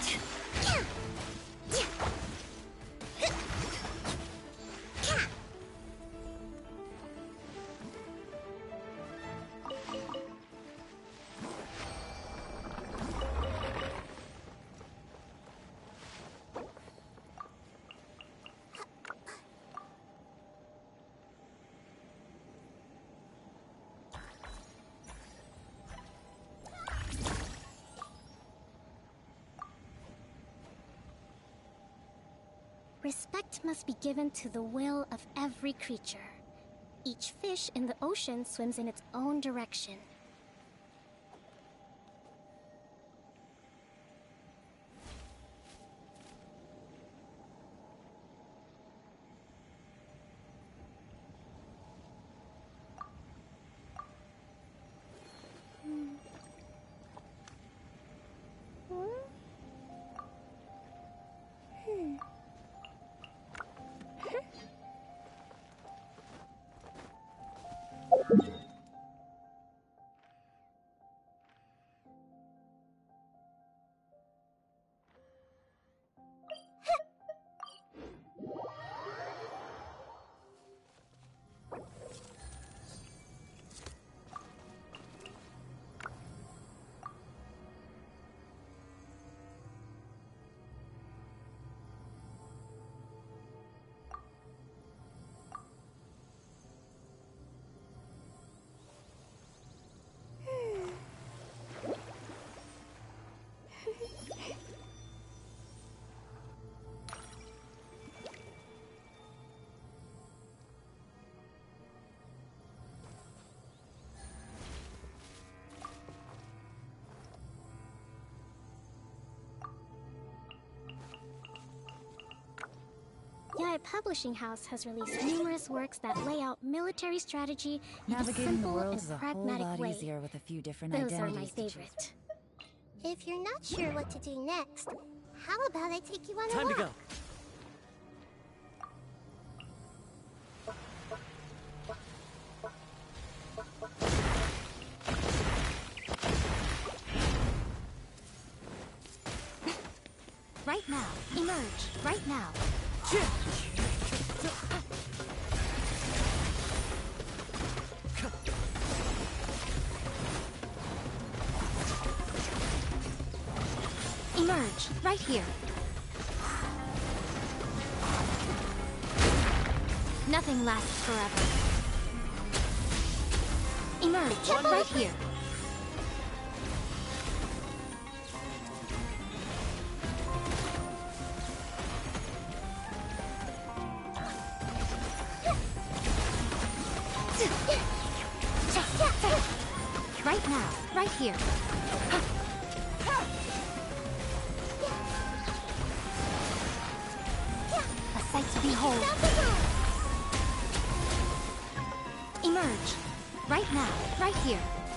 Respect must be given to the will of every creature. Each fish in the ocean swims in its own direction. Yaya Publishing House has released numerous works that lay out military strategy in a Navigating the simple world and is a whole pragmatic lot way. easier with a few different Those are identities my to choose favorite. If you're not sure what to do next, how about I take you on a Time walk? to go. Right now. Emerge. Right now. Emerge. Right here. Nothing lasts forever. Emerge right here. Right now, right here. A sight to behold. Emerge. Right now, right here.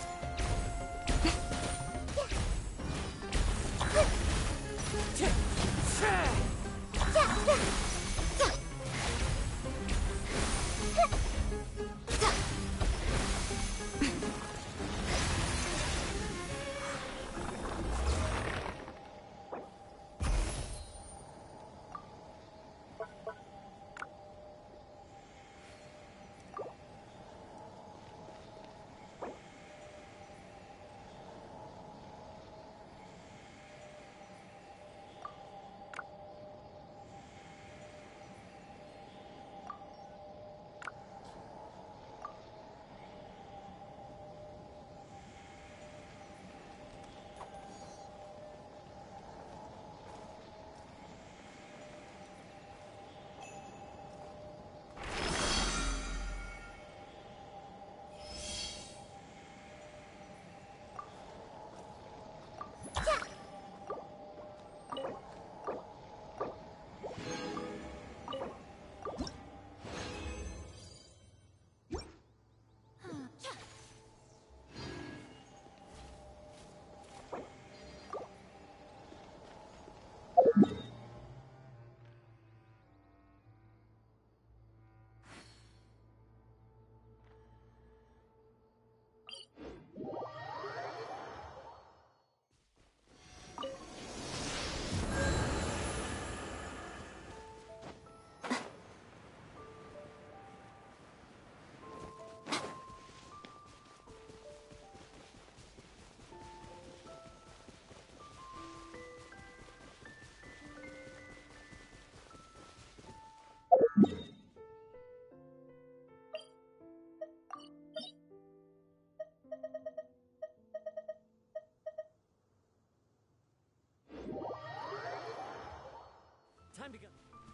Time to go.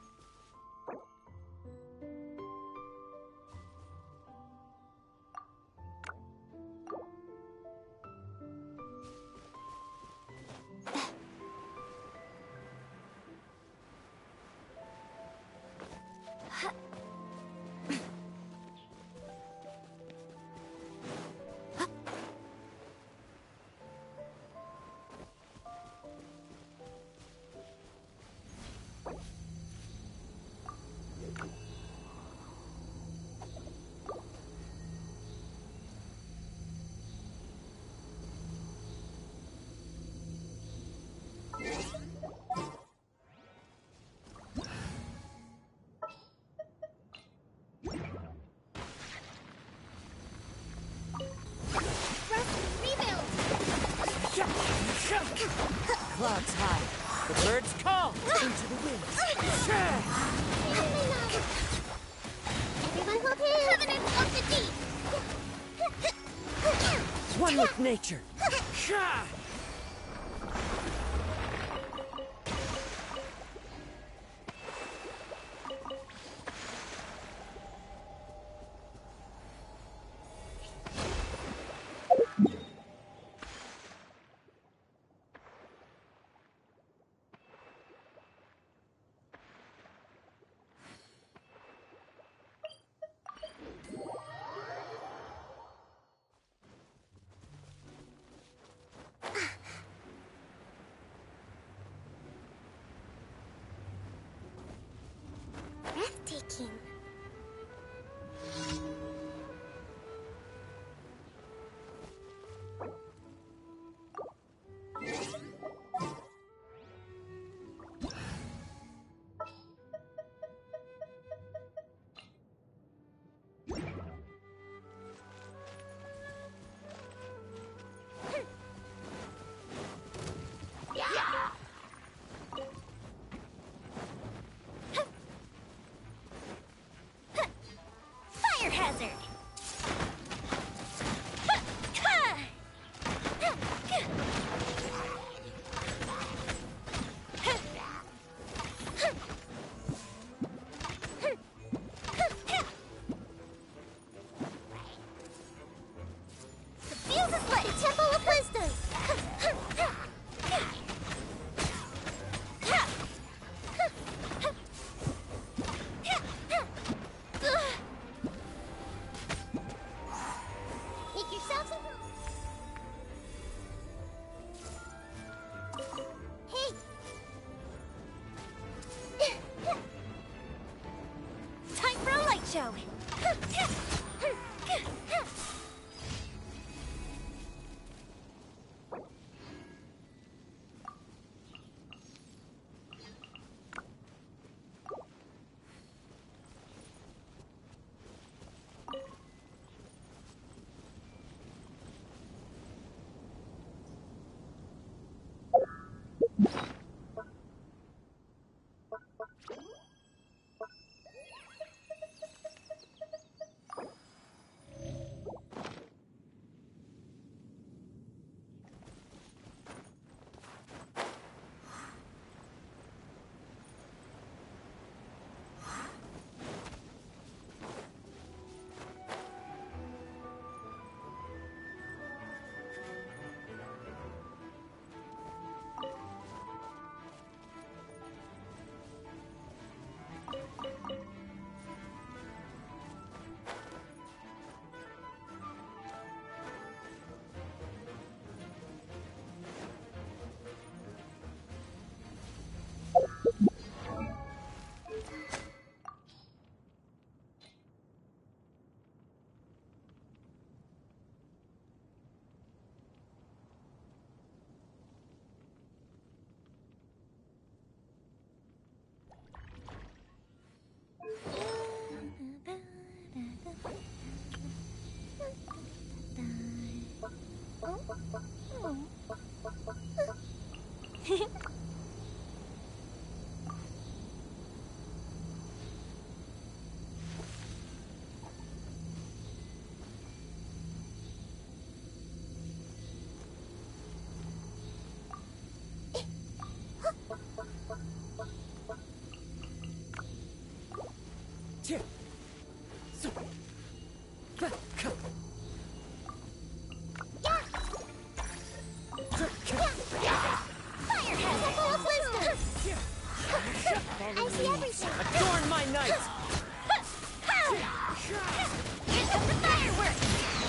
Clouds high. The birds call Into the wind. Everyone hold hands. Covenant of the deep. One with nature. Breathtaking. I see everything. Adorn my night! Here comes the fireworks!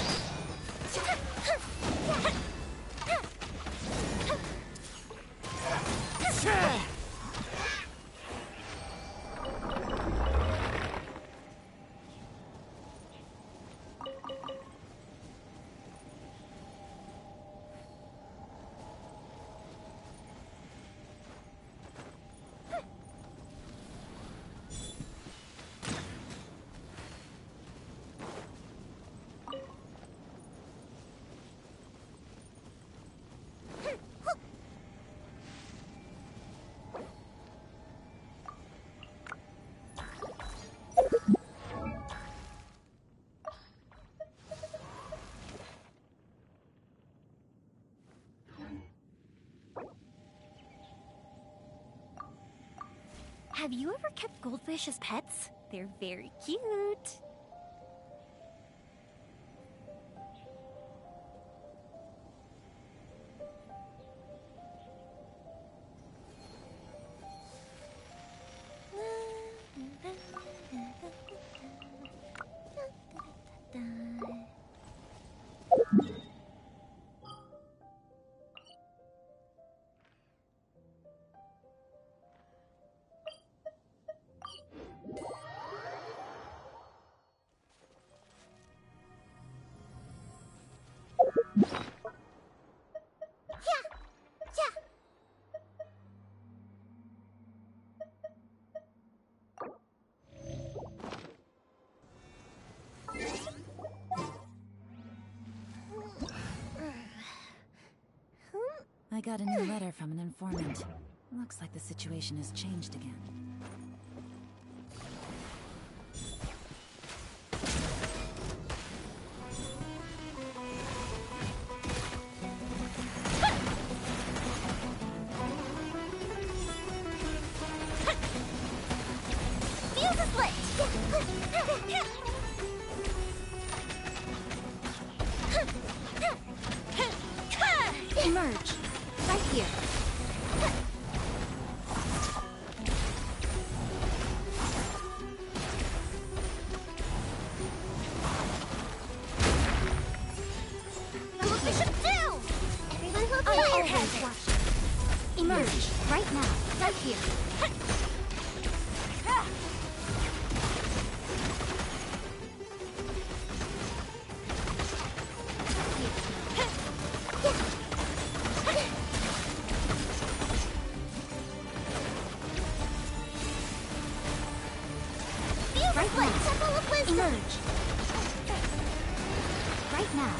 Have you ever kept goldfish as pets? They're very cute. I got a new letter from an informant. Looks like the situation has changed again. Fuse is lit! Emerge! Right here. Goldfish of doom! Everyone hold I'm fire always hazard. watching. Emerge! Right now. Right here. Right now. Temple of Wisdom. Emerge! Right now.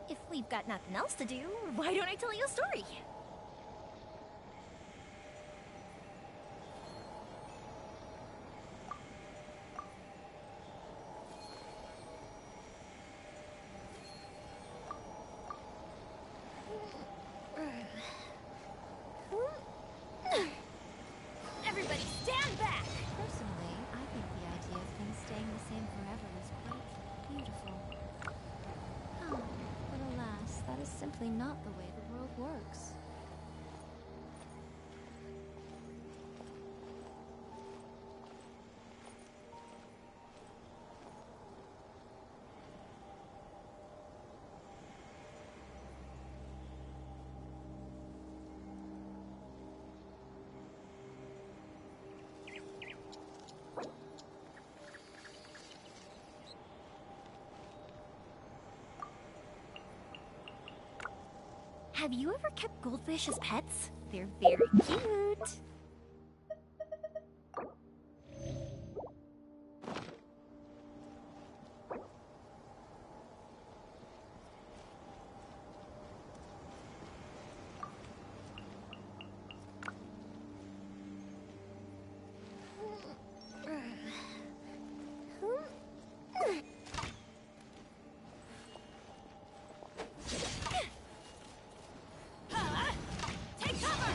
If we've got nothing else to do, why don't I tell you a story? Everybody stand back! Personally, I think the idea of things staying the same forever is quite beautiful. Oh, but alas, that is simply not the way the world works. Have you ever kept goldfish as pets? They're very cute. Take cover!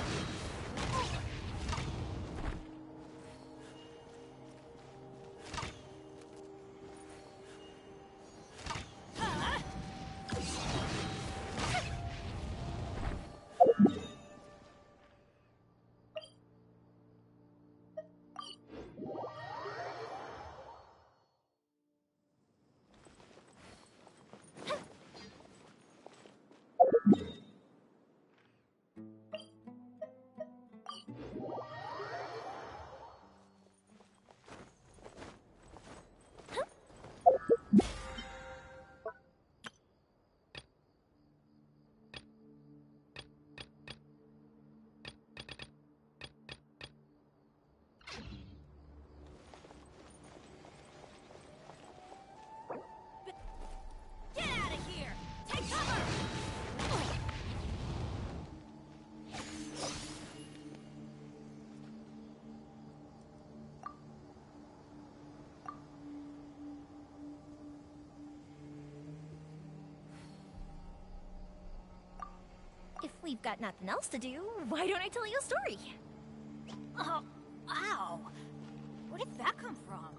Get out of here! Take cover! If we've got nothing else to do, why don't I tell you a story? Oh, ow! Where did that come from?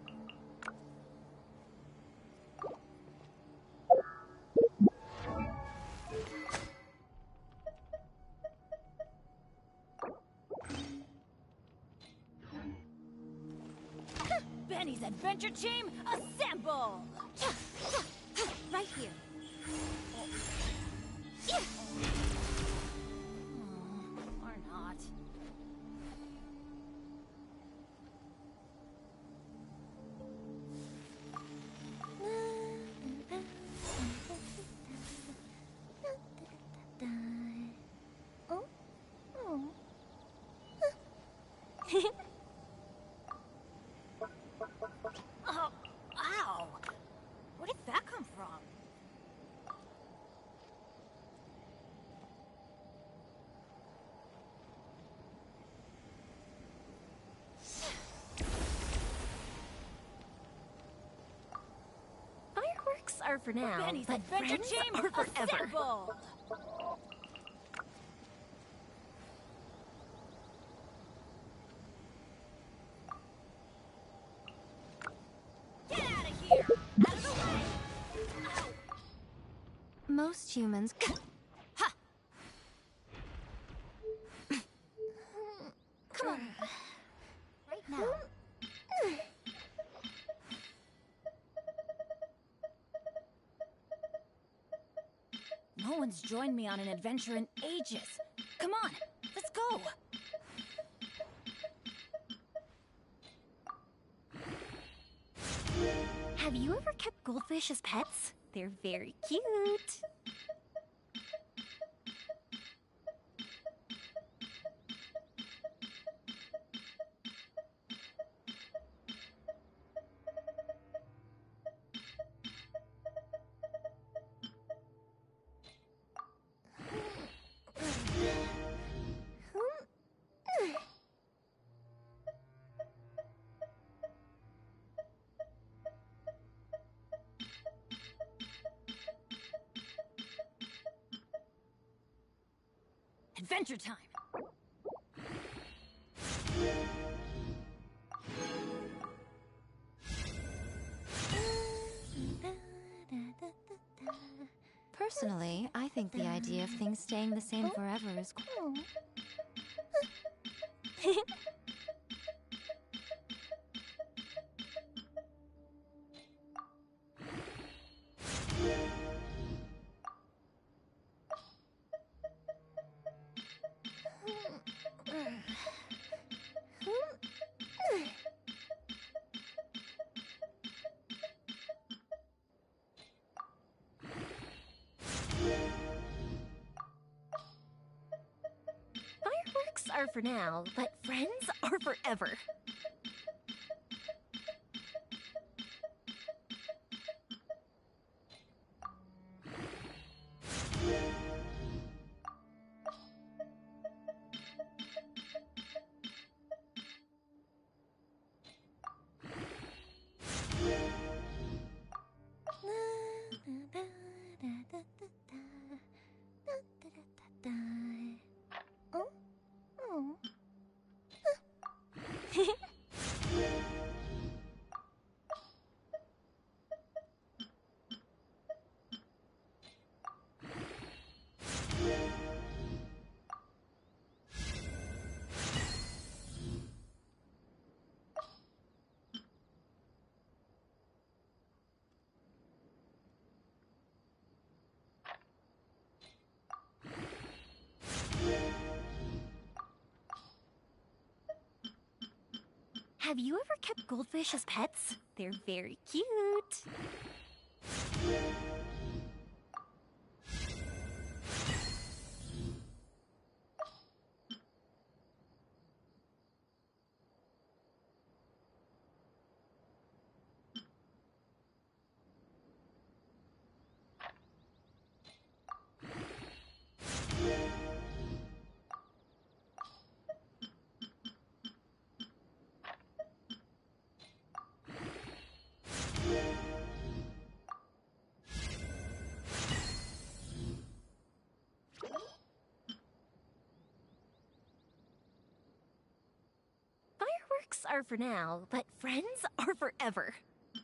Benny's Adventure Team, assemble! Right here. Or not. Oh? Oh. Oh, ow! Where did that come from? Fireworks are for now, Benny's but Adventure friends Team, are forever. assemble! Get out of here! Out of the way! Ow. Most humans... Ha! Come on. Right now. No one's joined me on an adventure in ages. Come on, let's go! Have you ever kept goldfish as pets? They're very cute. adventure time! Personally, I think the idea of things staying the same forever is cool. Fireworks are for now, but friends are forever. Have you ever kept goldfish as pets? They're very cute. Fireworks are for now, but friends are forever.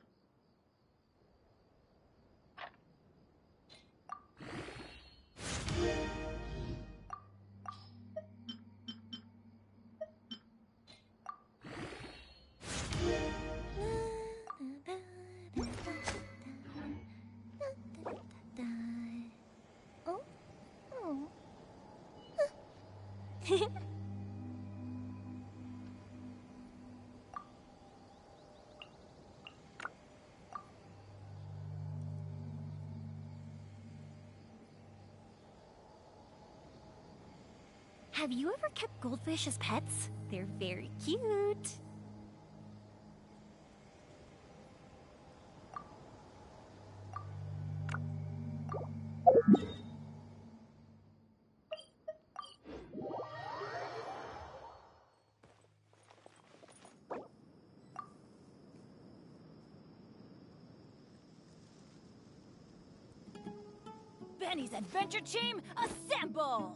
Have you ever kept goldfish as pets? They're very cute. Benny's Adventure Team, assemble!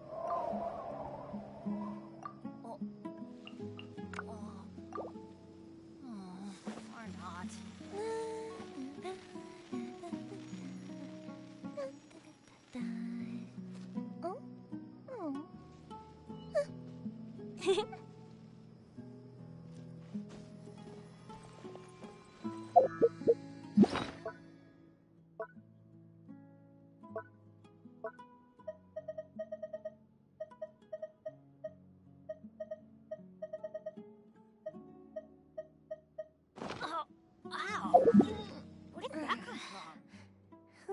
Or not. Ow! Where did that come from?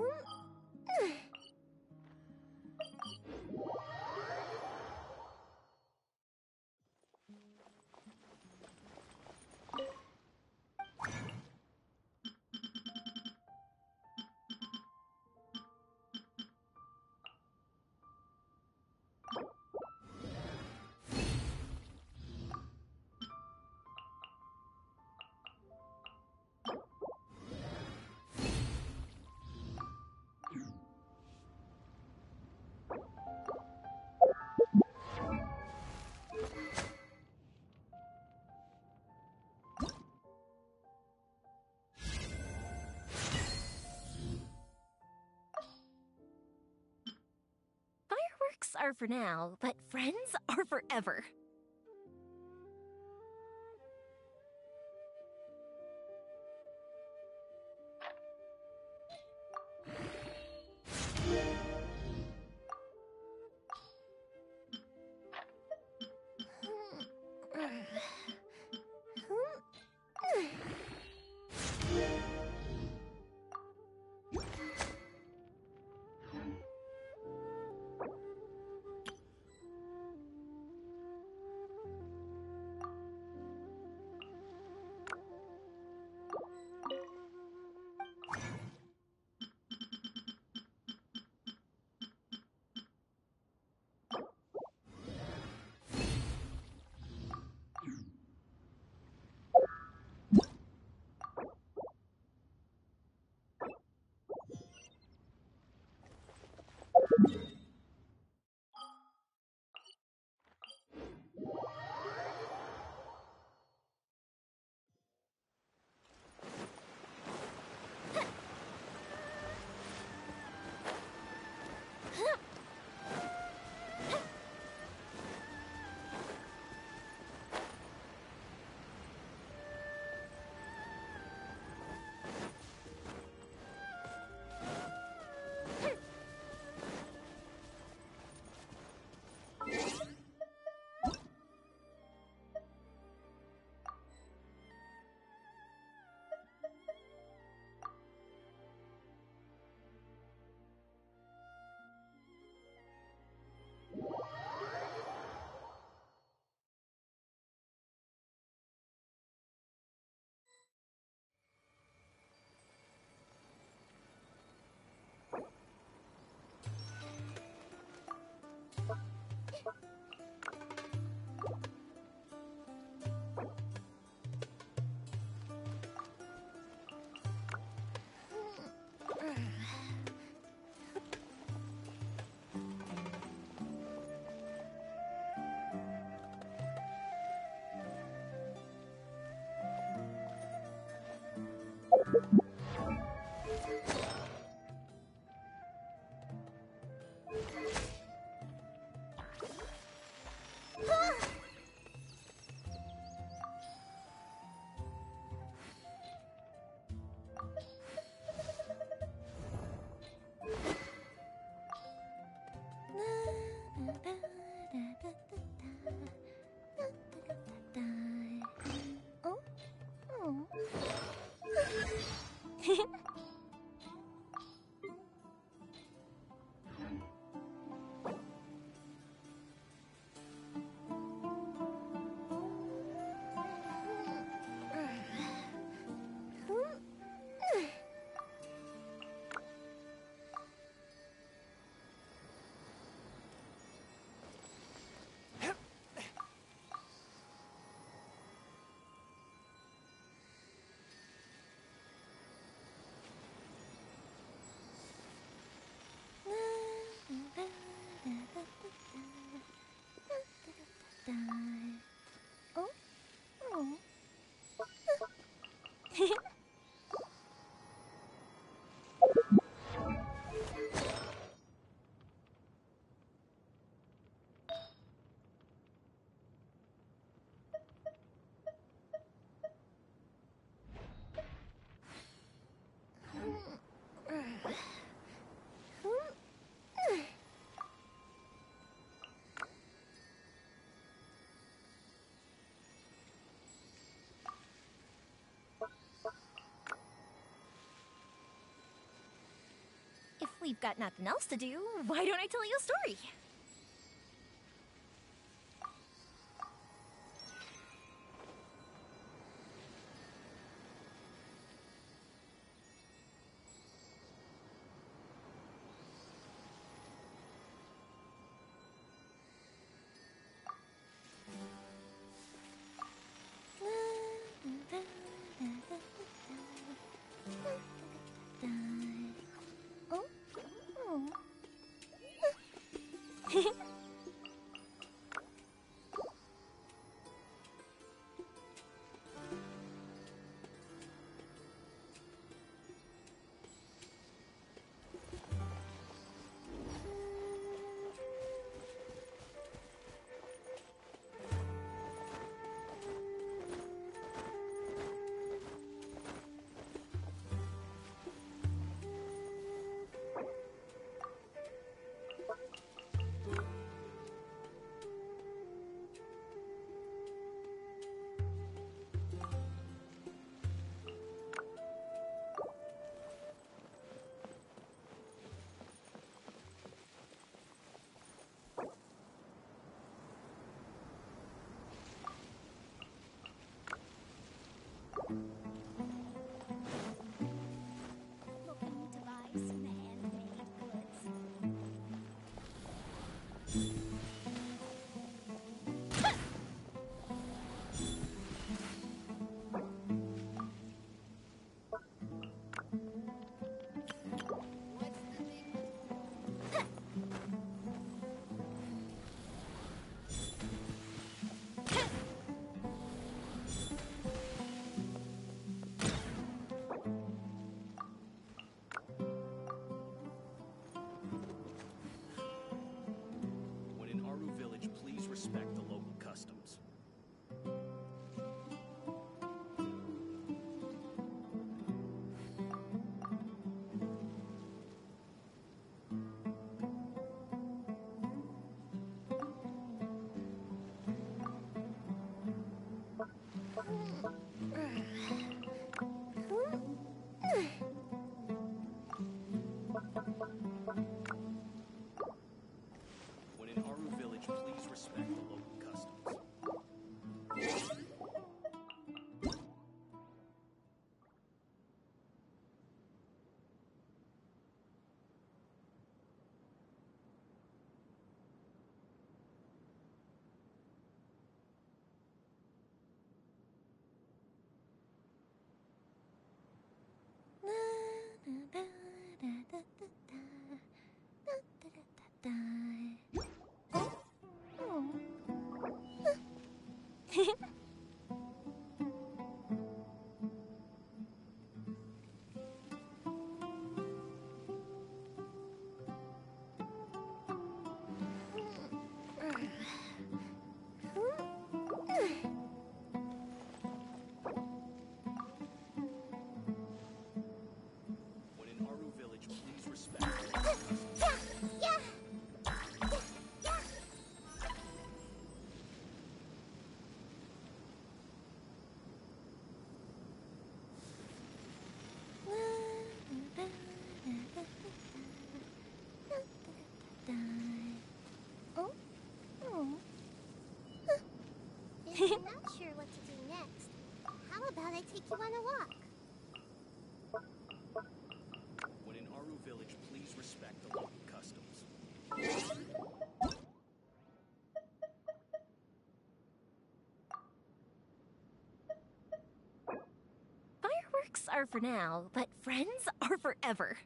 books are for now, but friends are forever. If we've got nothing else to do, why don't I tell you a story? When in Aru Village, please respect the local customs. When in Aru Village, please respect the local customs. When in Aru Village, please respect the local customs. If you're not sure what to do next, how about I take you on a walk? When in Aru Village, please respect the local customs. Fireworks are for now, but friends are forever.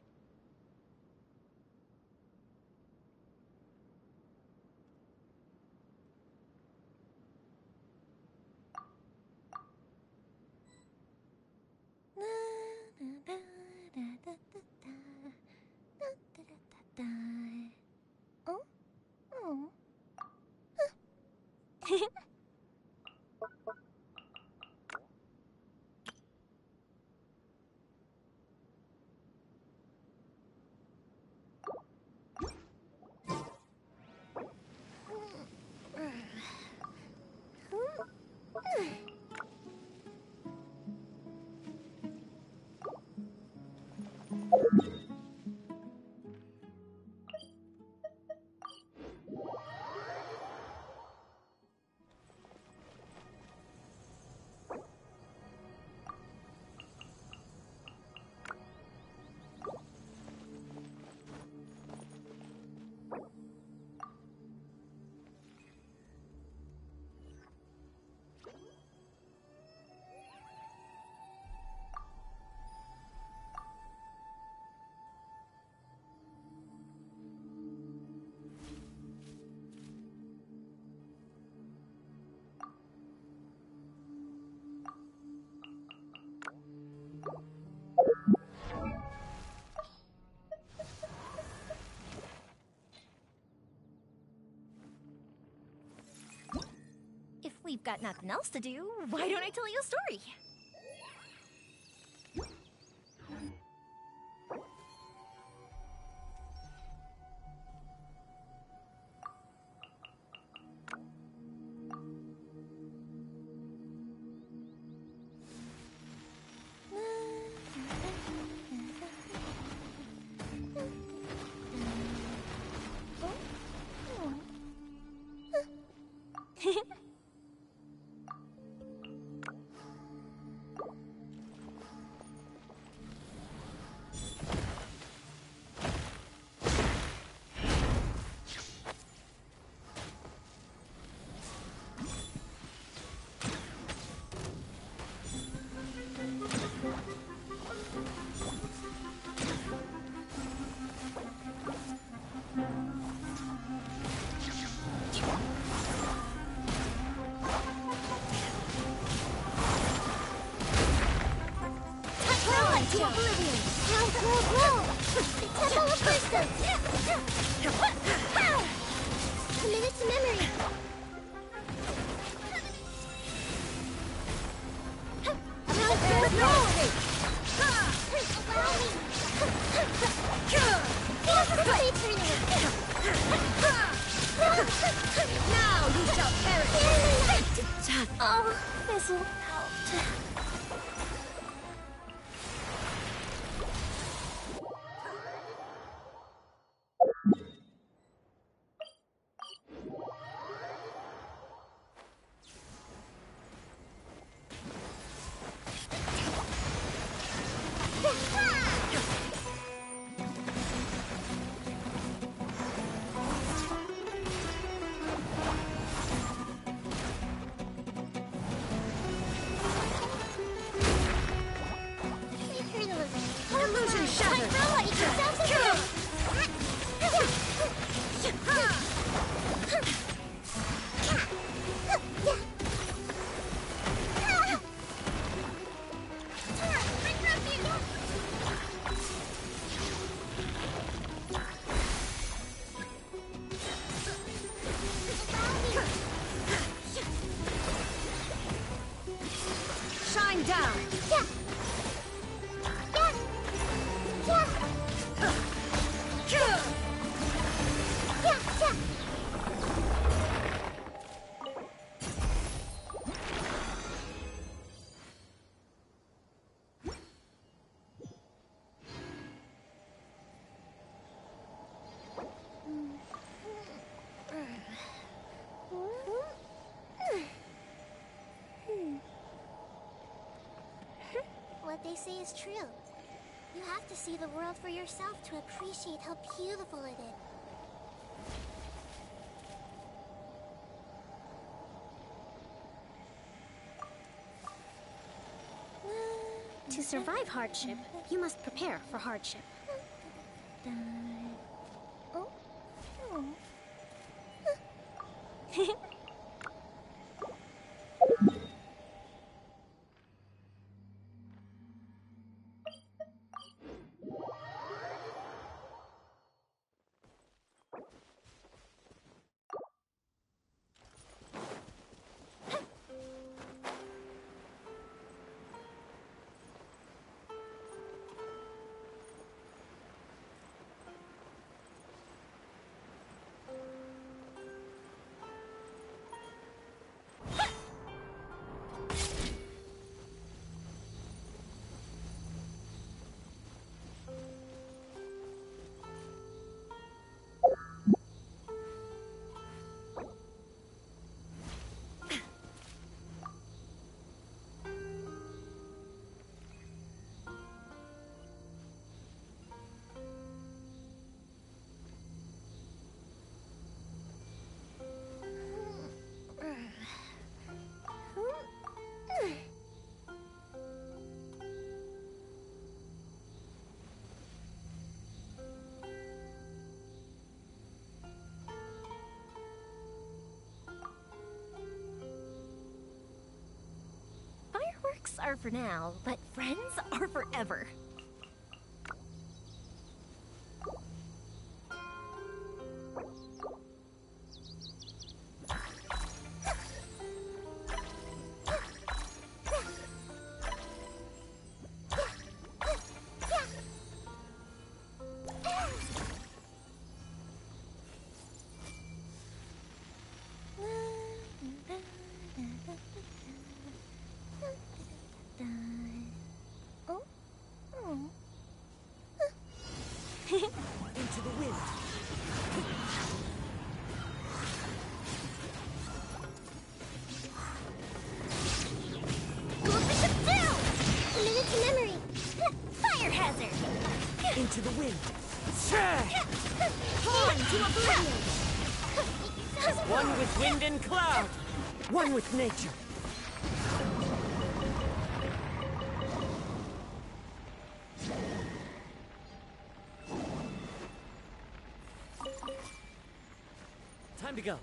Oh? Oh. If we've got nothing else to do, why don't I tell you a story? to oblivion! Now roll! The Temple of Wisdom! Committed to memory! Roll! Now you shall perish! Oh, this'll help. Illusion shattered! Shine down! What they say is true. You have to see the world for yourself to appreciate how beautiful it is. To survive hardship, you must prepare for hardship. Oh. Fireworks are for now, but friends are forever. Into the wind. Pull the ship down! Committed to memory! Fire hazard! Into the wind. On to oblivion! One with wind and cloud. One with nature. Time to go.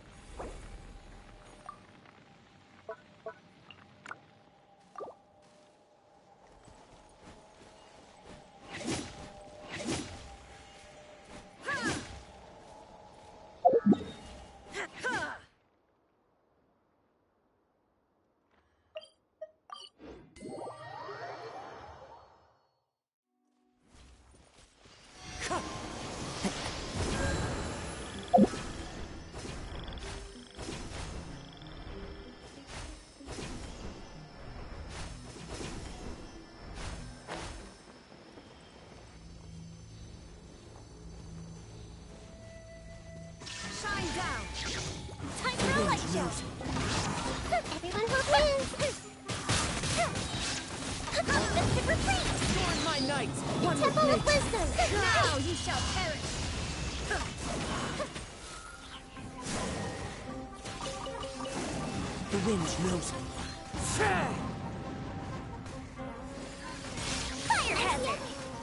full of wisdom! Now you shall perish! The wind knows me. Fire hazard!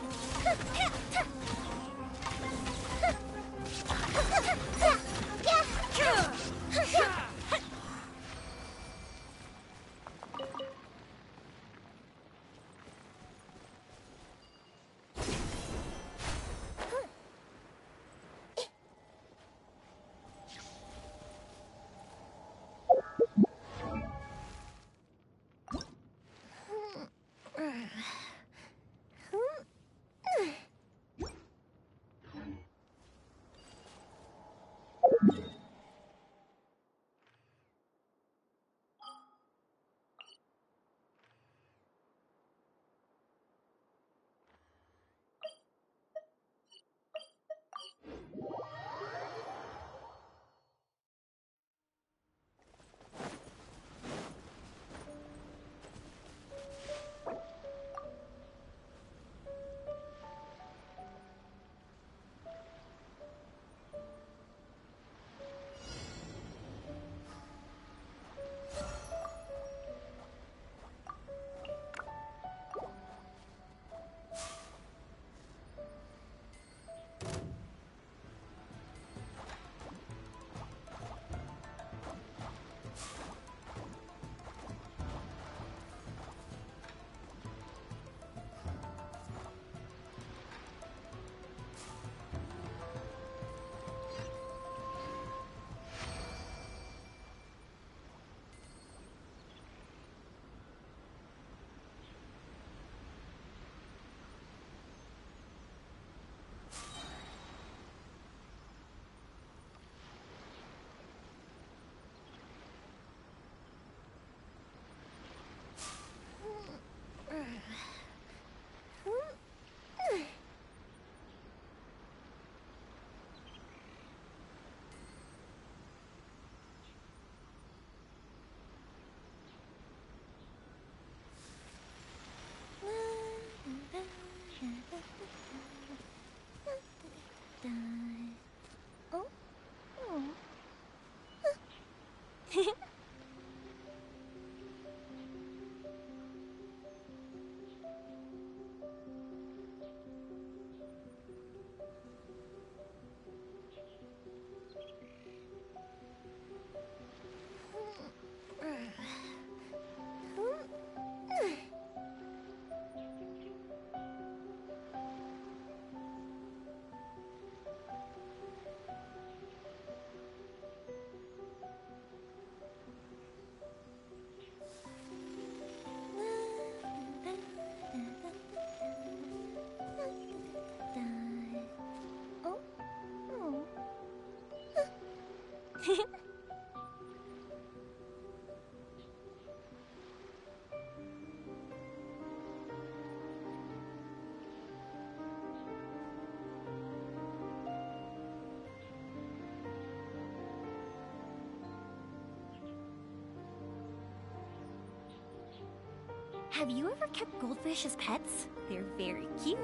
Have you ever kept goldfish as pets? They're very cute.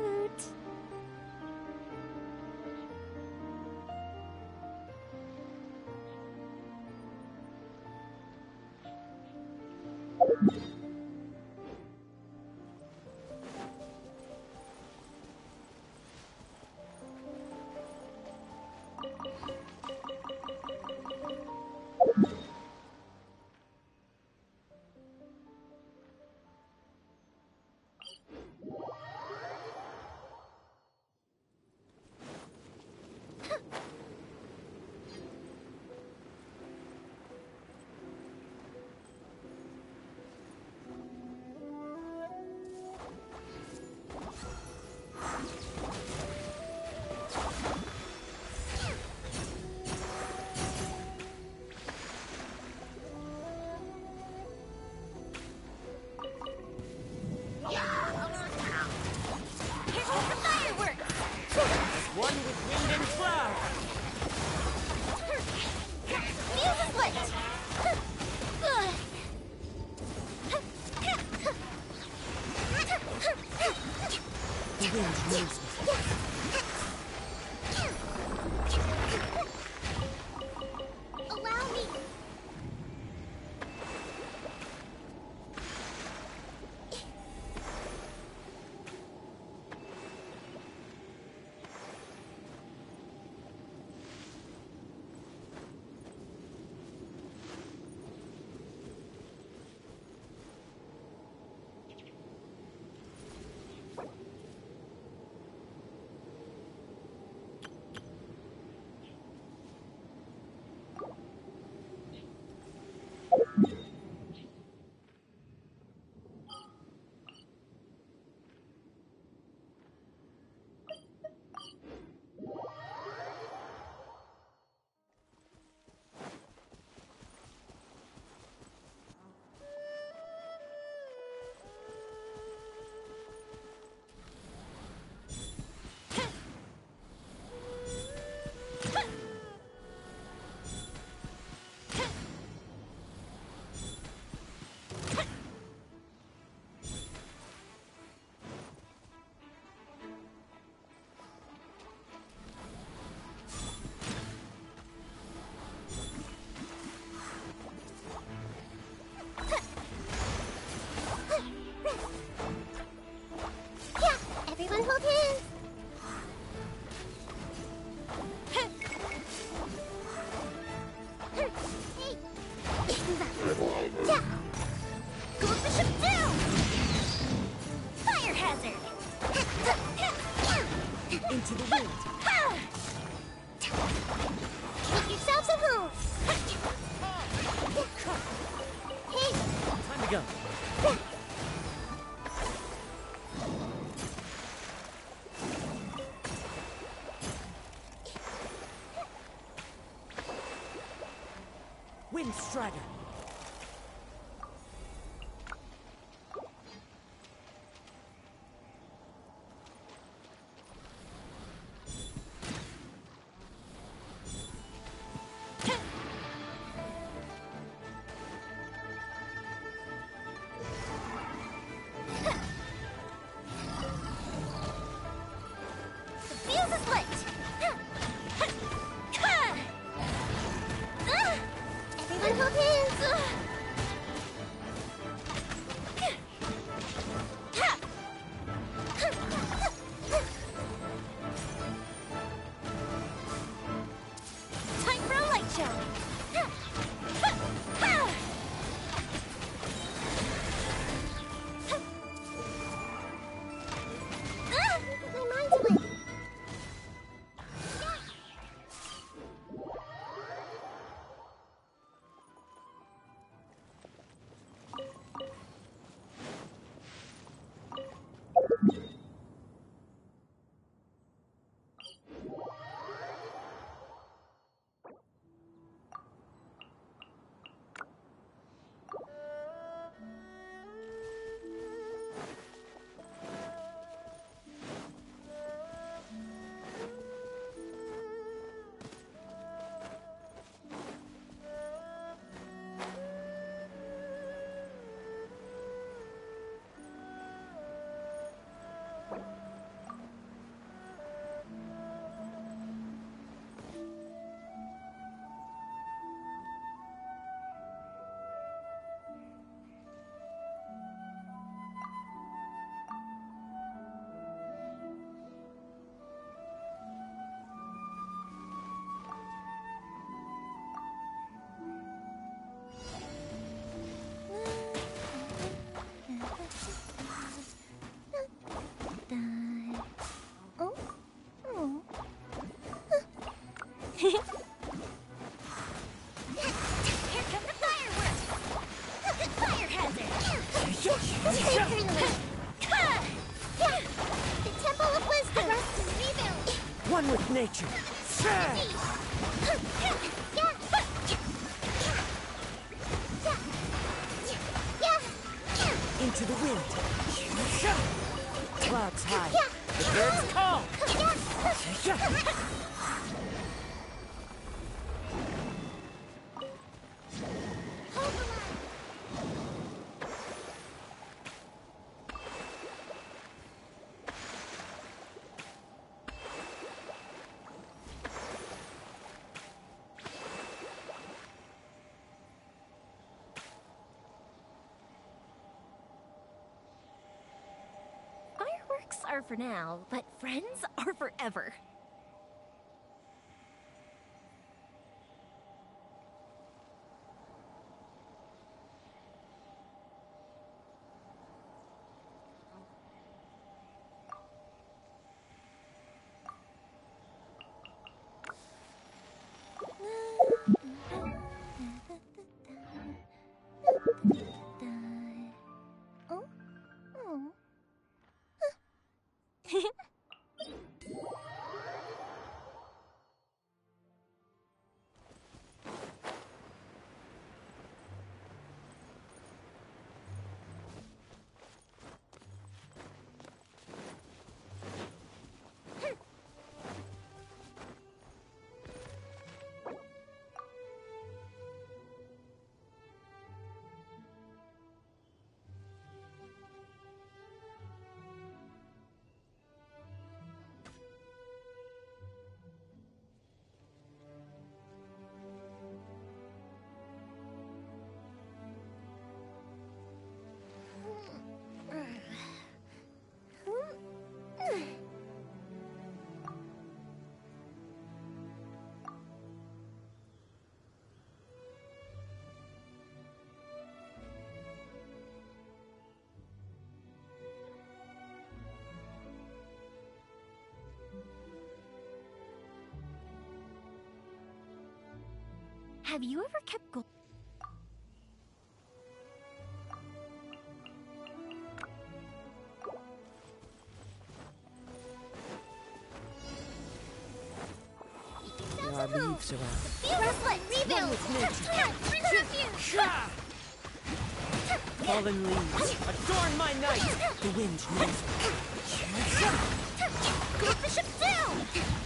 wind moves me. Allow me. Everyone hold hands. Hey. Yeah. Gold Bishop down! Fire hazard! Into the wind. Make yourselves at home. Hey. Time to go. Wind Strider. The fuse is lit! Everyone hold hands. Time for a light show! My mind's away. Oh. Oh. Here come the fireworks! Fire hazard! The Temple of Wisdom. Rebuild. One with nature. Into the wind. Clouds high. The birds call. are for now, but friends are forever. Oh? Oh. Have you ever kept gold? There are leaves around. Bracelet, rebuild! Bring refuge! Fallen leaves, adorn my night! The wind knows. Go bishop down!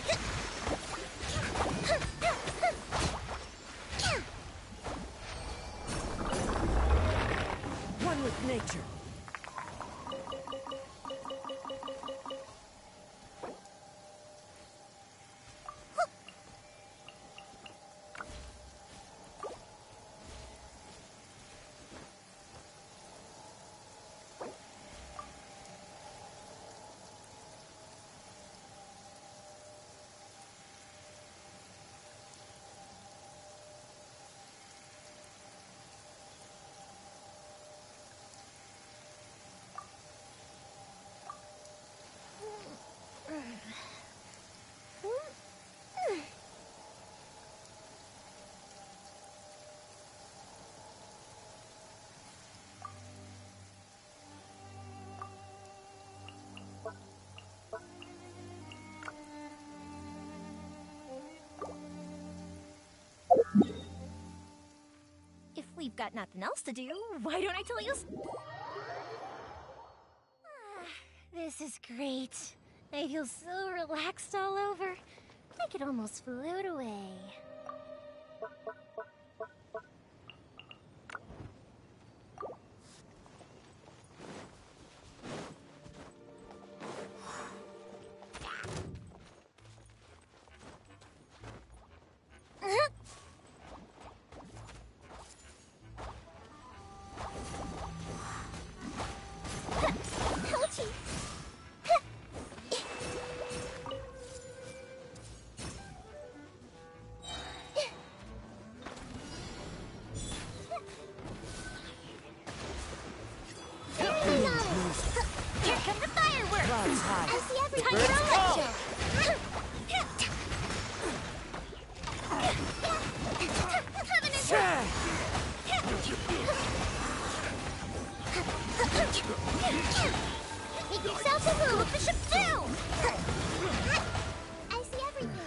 One with nature. If we've got nothing else to do, why don't I tell you? This is great. I feel so relaxed all over. I could almost float away. Here come the fireworks! Clouds high. I see everything. birds Time call. to Make yourself a move, bishop down! I see everything.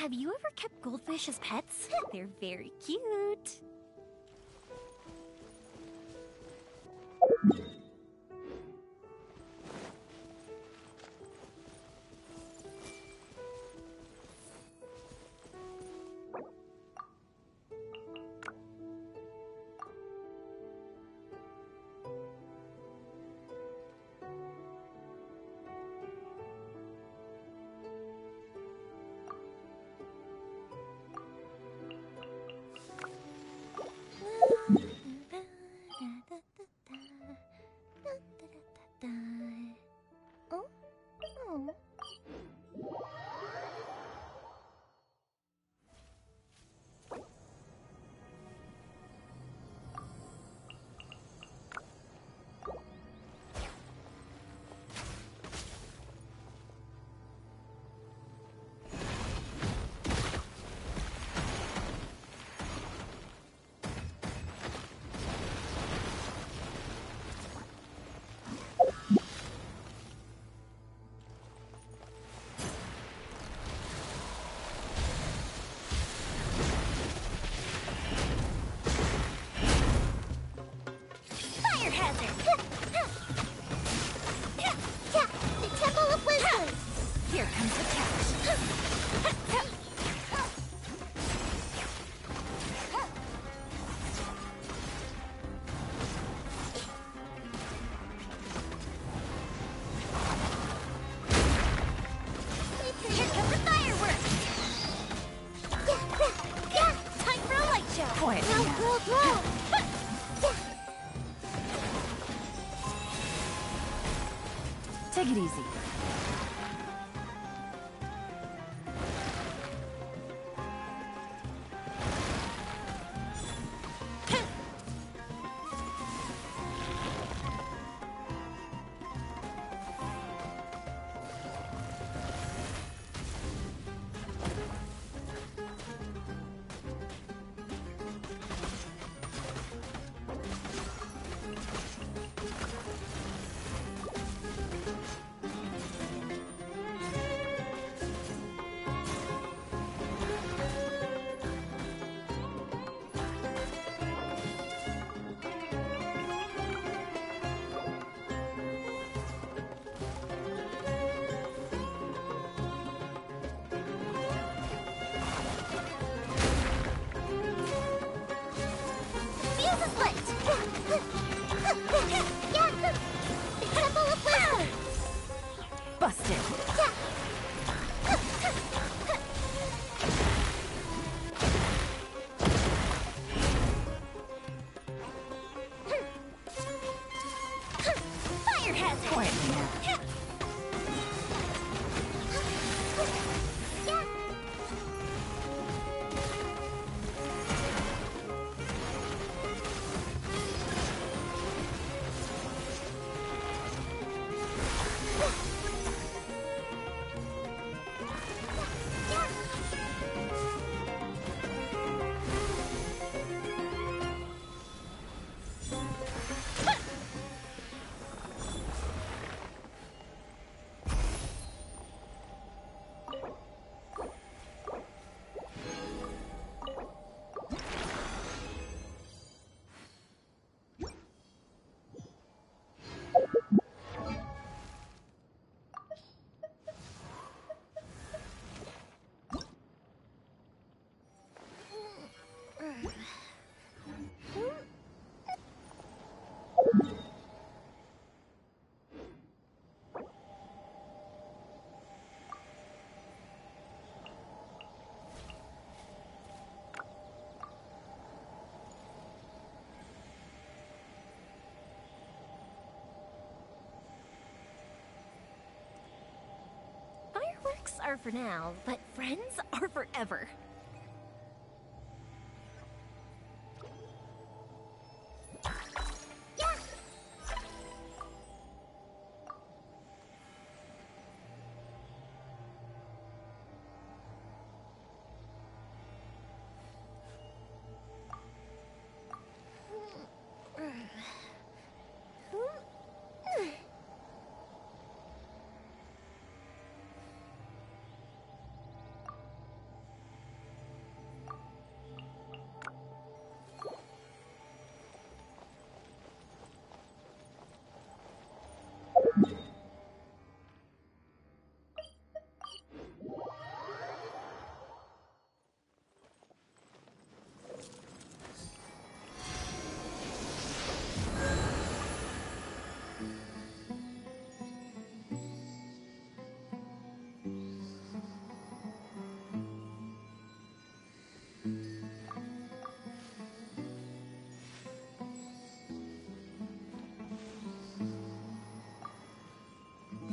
Have you ever kept goldfish as pets? They're very cute. Oh? Oh. Fire hazard! The Temple of Wisdom! Here comes the catch. Here come the fireworks! Time for a light show! Quiet Grow, now. grow, grow! Take it easy. Fuse is lit! The Temple of Wisdom! Busted. Fire hazard! Quiet now. Fireworks are for now, but friends are forever.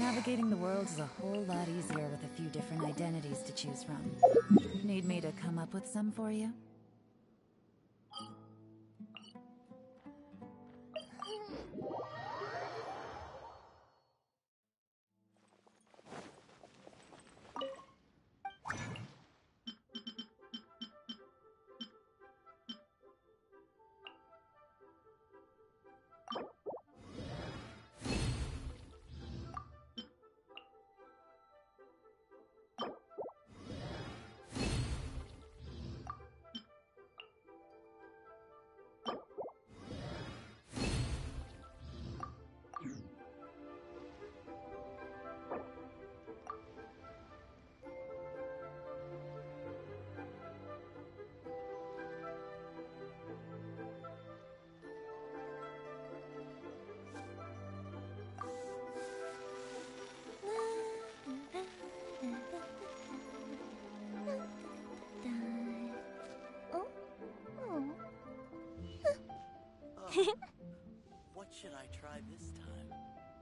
Navigating the world is a whole lot easier with a few different identities to choose from. Need me to come up with some for you? What should I try this time?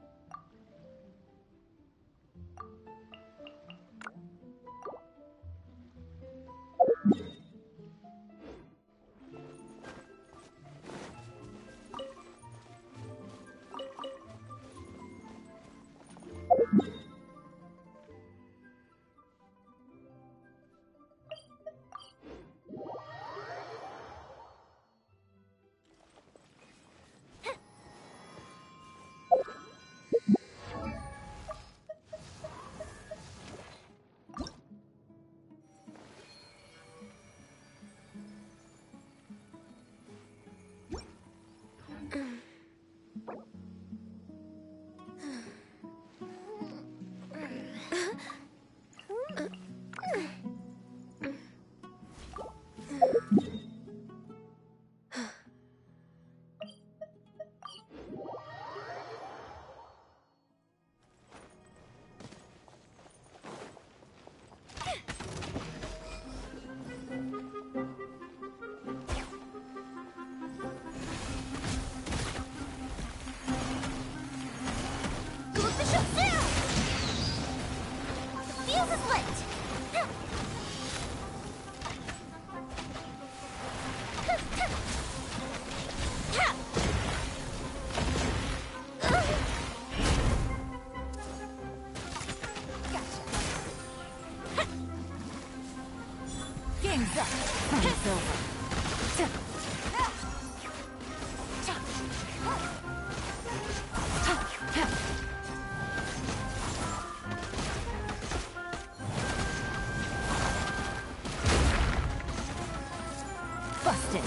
Game's up. Fight's over. Busted.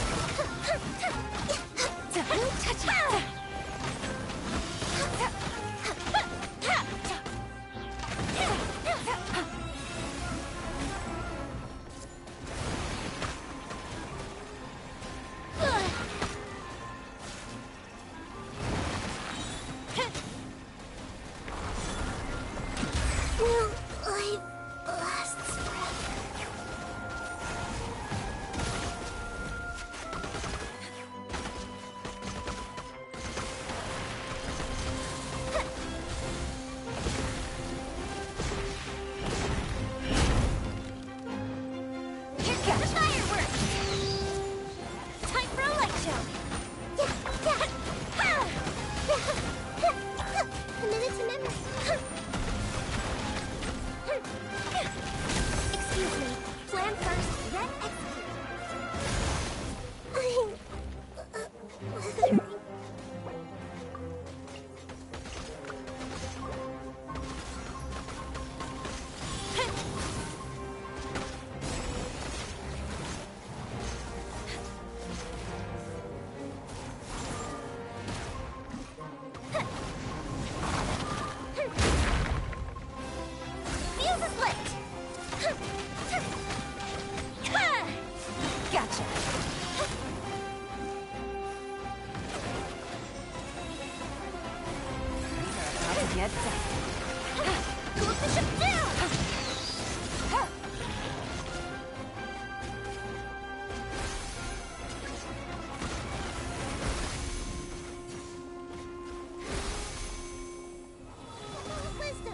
Wisdom.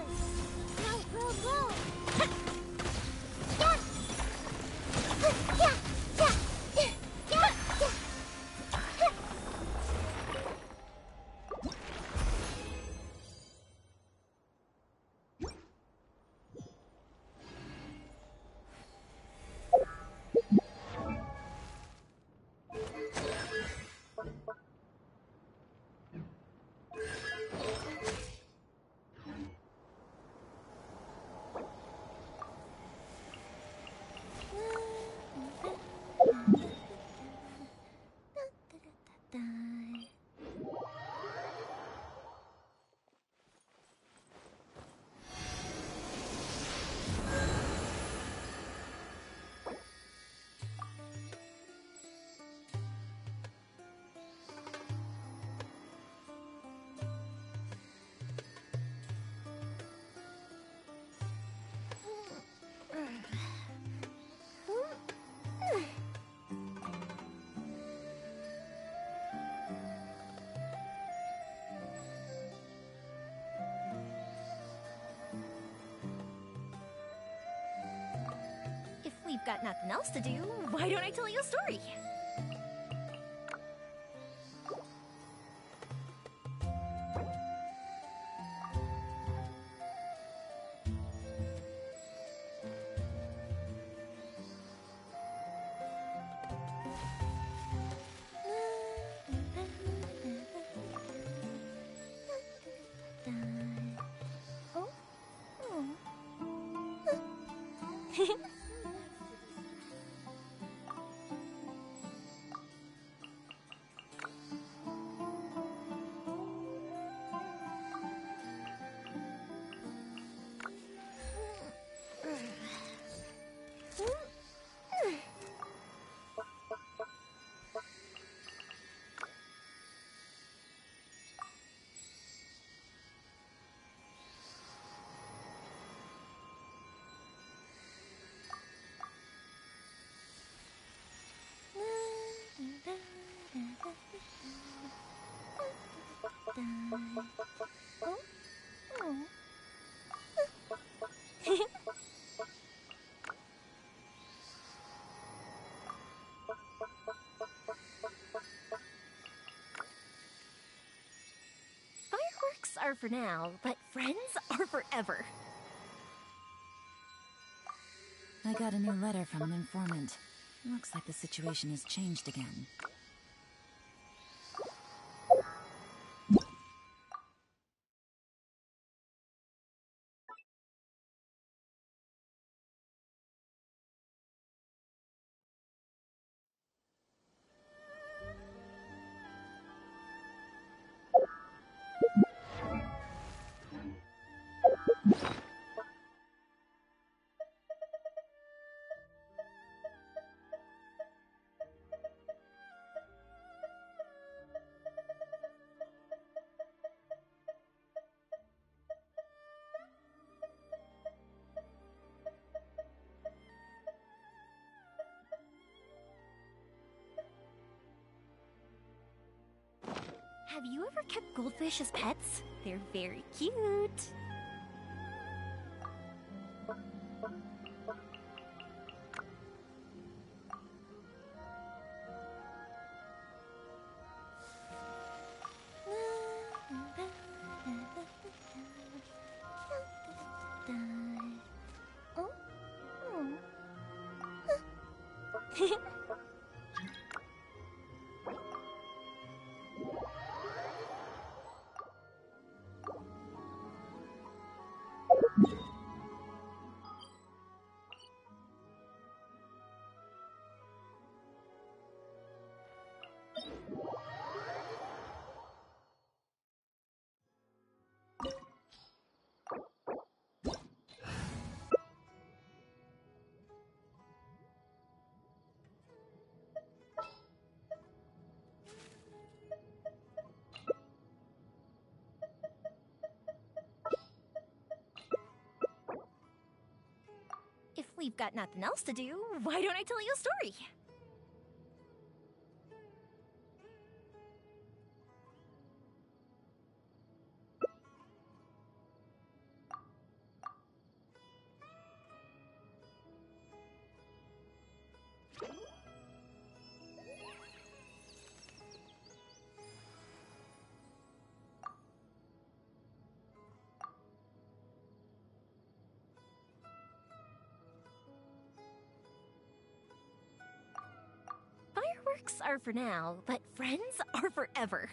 we've got nothing else to do, why don't I tell you a story? Fireworks are for now, but friends are forever. I got a new letter from an informant. Looks like the situation has changed again. Have you ever kept goldfish as pets? They're very cute. If we've got nothing else to do, why don't I tell you a story? Fireworks are for now, but friends are forever.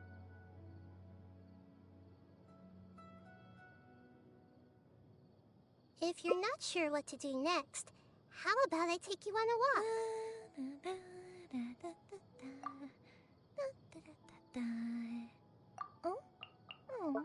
If you're not sure what to do next, how about I take you on a walk? Oh? Oh.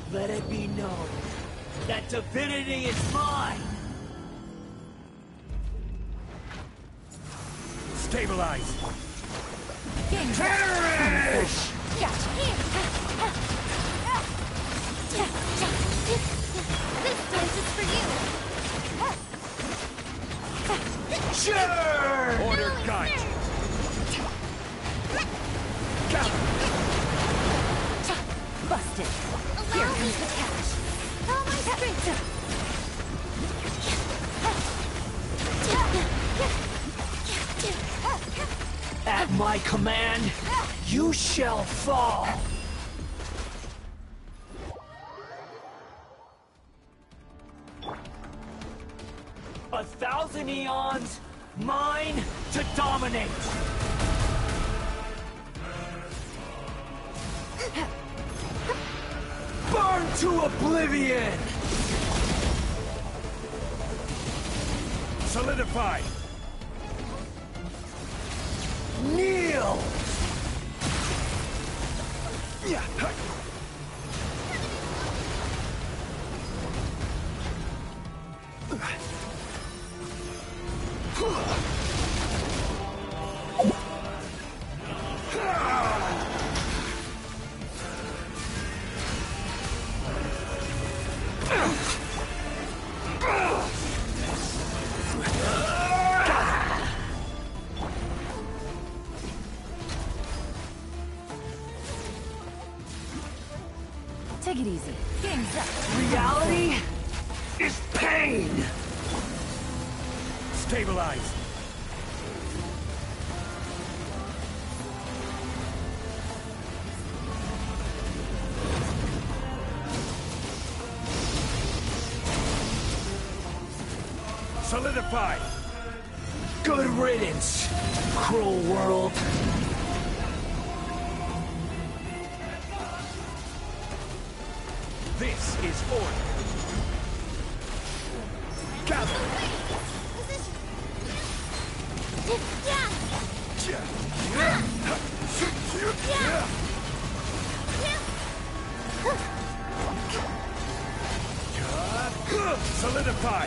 Let it be known that divinity is mine! Stabilize! Perish! This dance is for you! Sure! Order guide! Busted. Here comes the catch. All my strength! At my command, you shall fall! 1,000 eons, mine to dominate! Burn to oblivion! Solidify! Kneel! Take it easy. Game's up. Reality is pain! Stabilize! Solidify! Good riddance, cruel world! This is order! Gather! Solidify!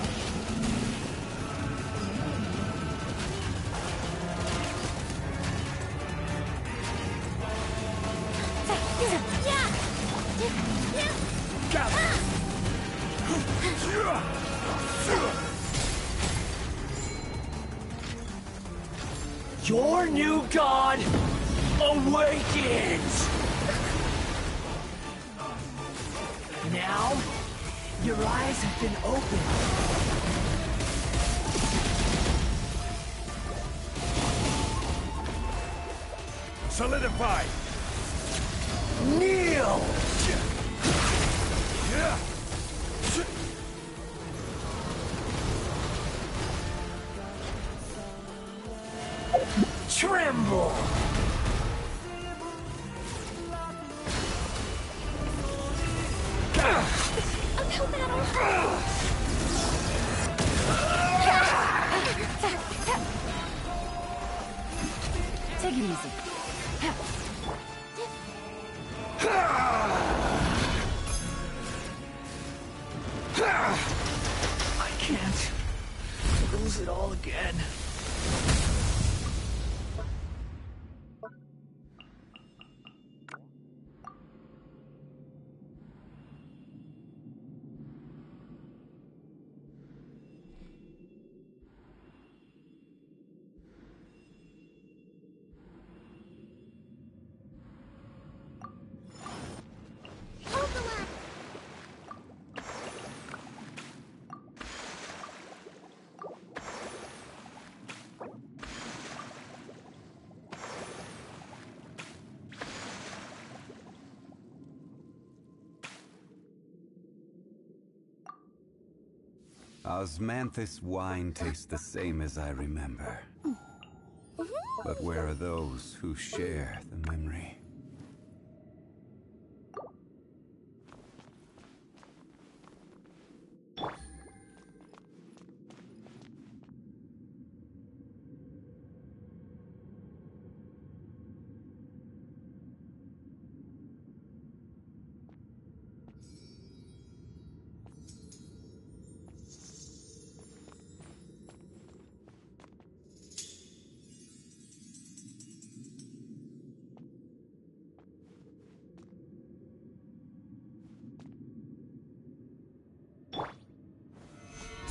Your new god awakens! Now, your eyes have been opened. Solidify! Kneel! Tremble! Uphill battle! Take it easy. I can't lose it all again. Hold the line. Osmanthus wine tastes the same as I remember. But where are those who share the memory?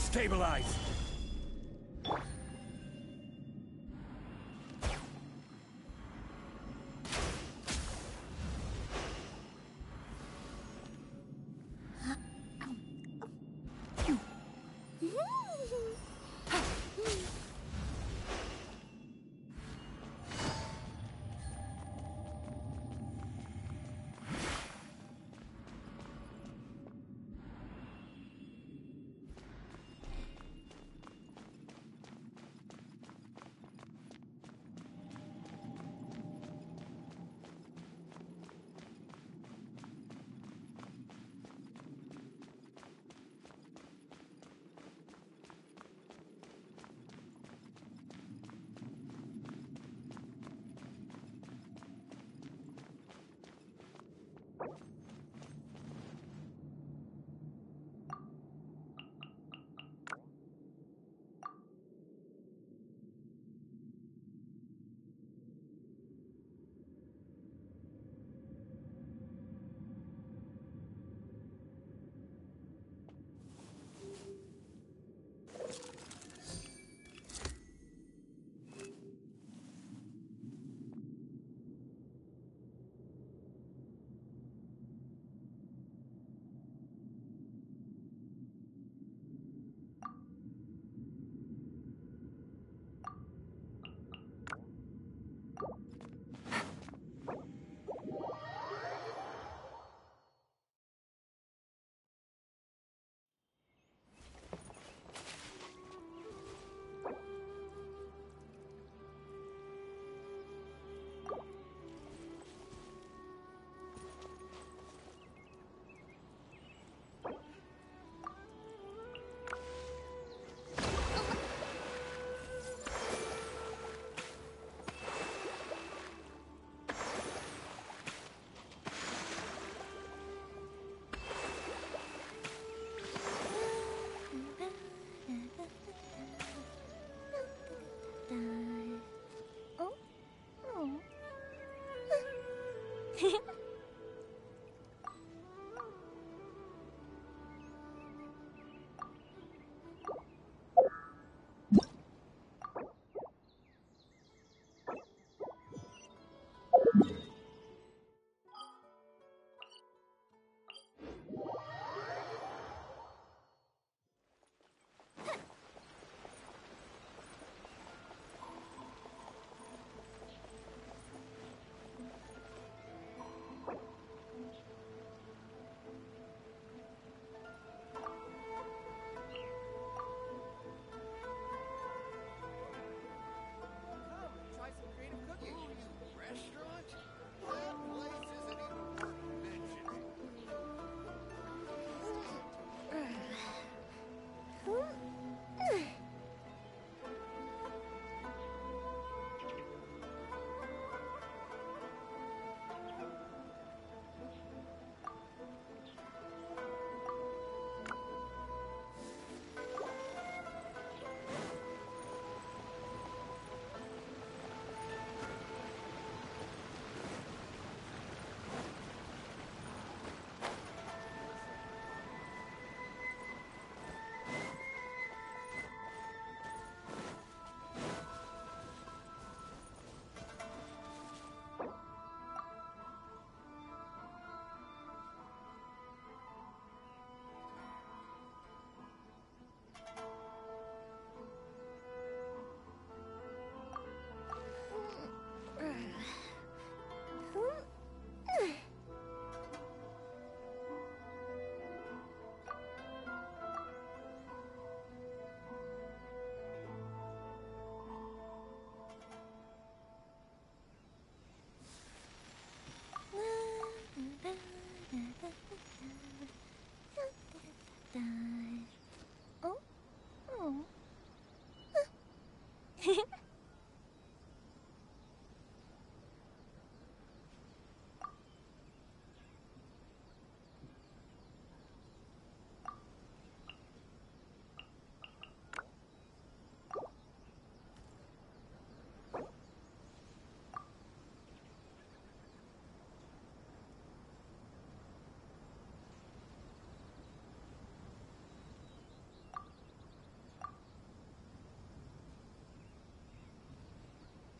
Stabilize!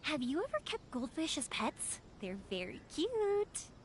Have you ever kept goldfish as pets? They're very cute.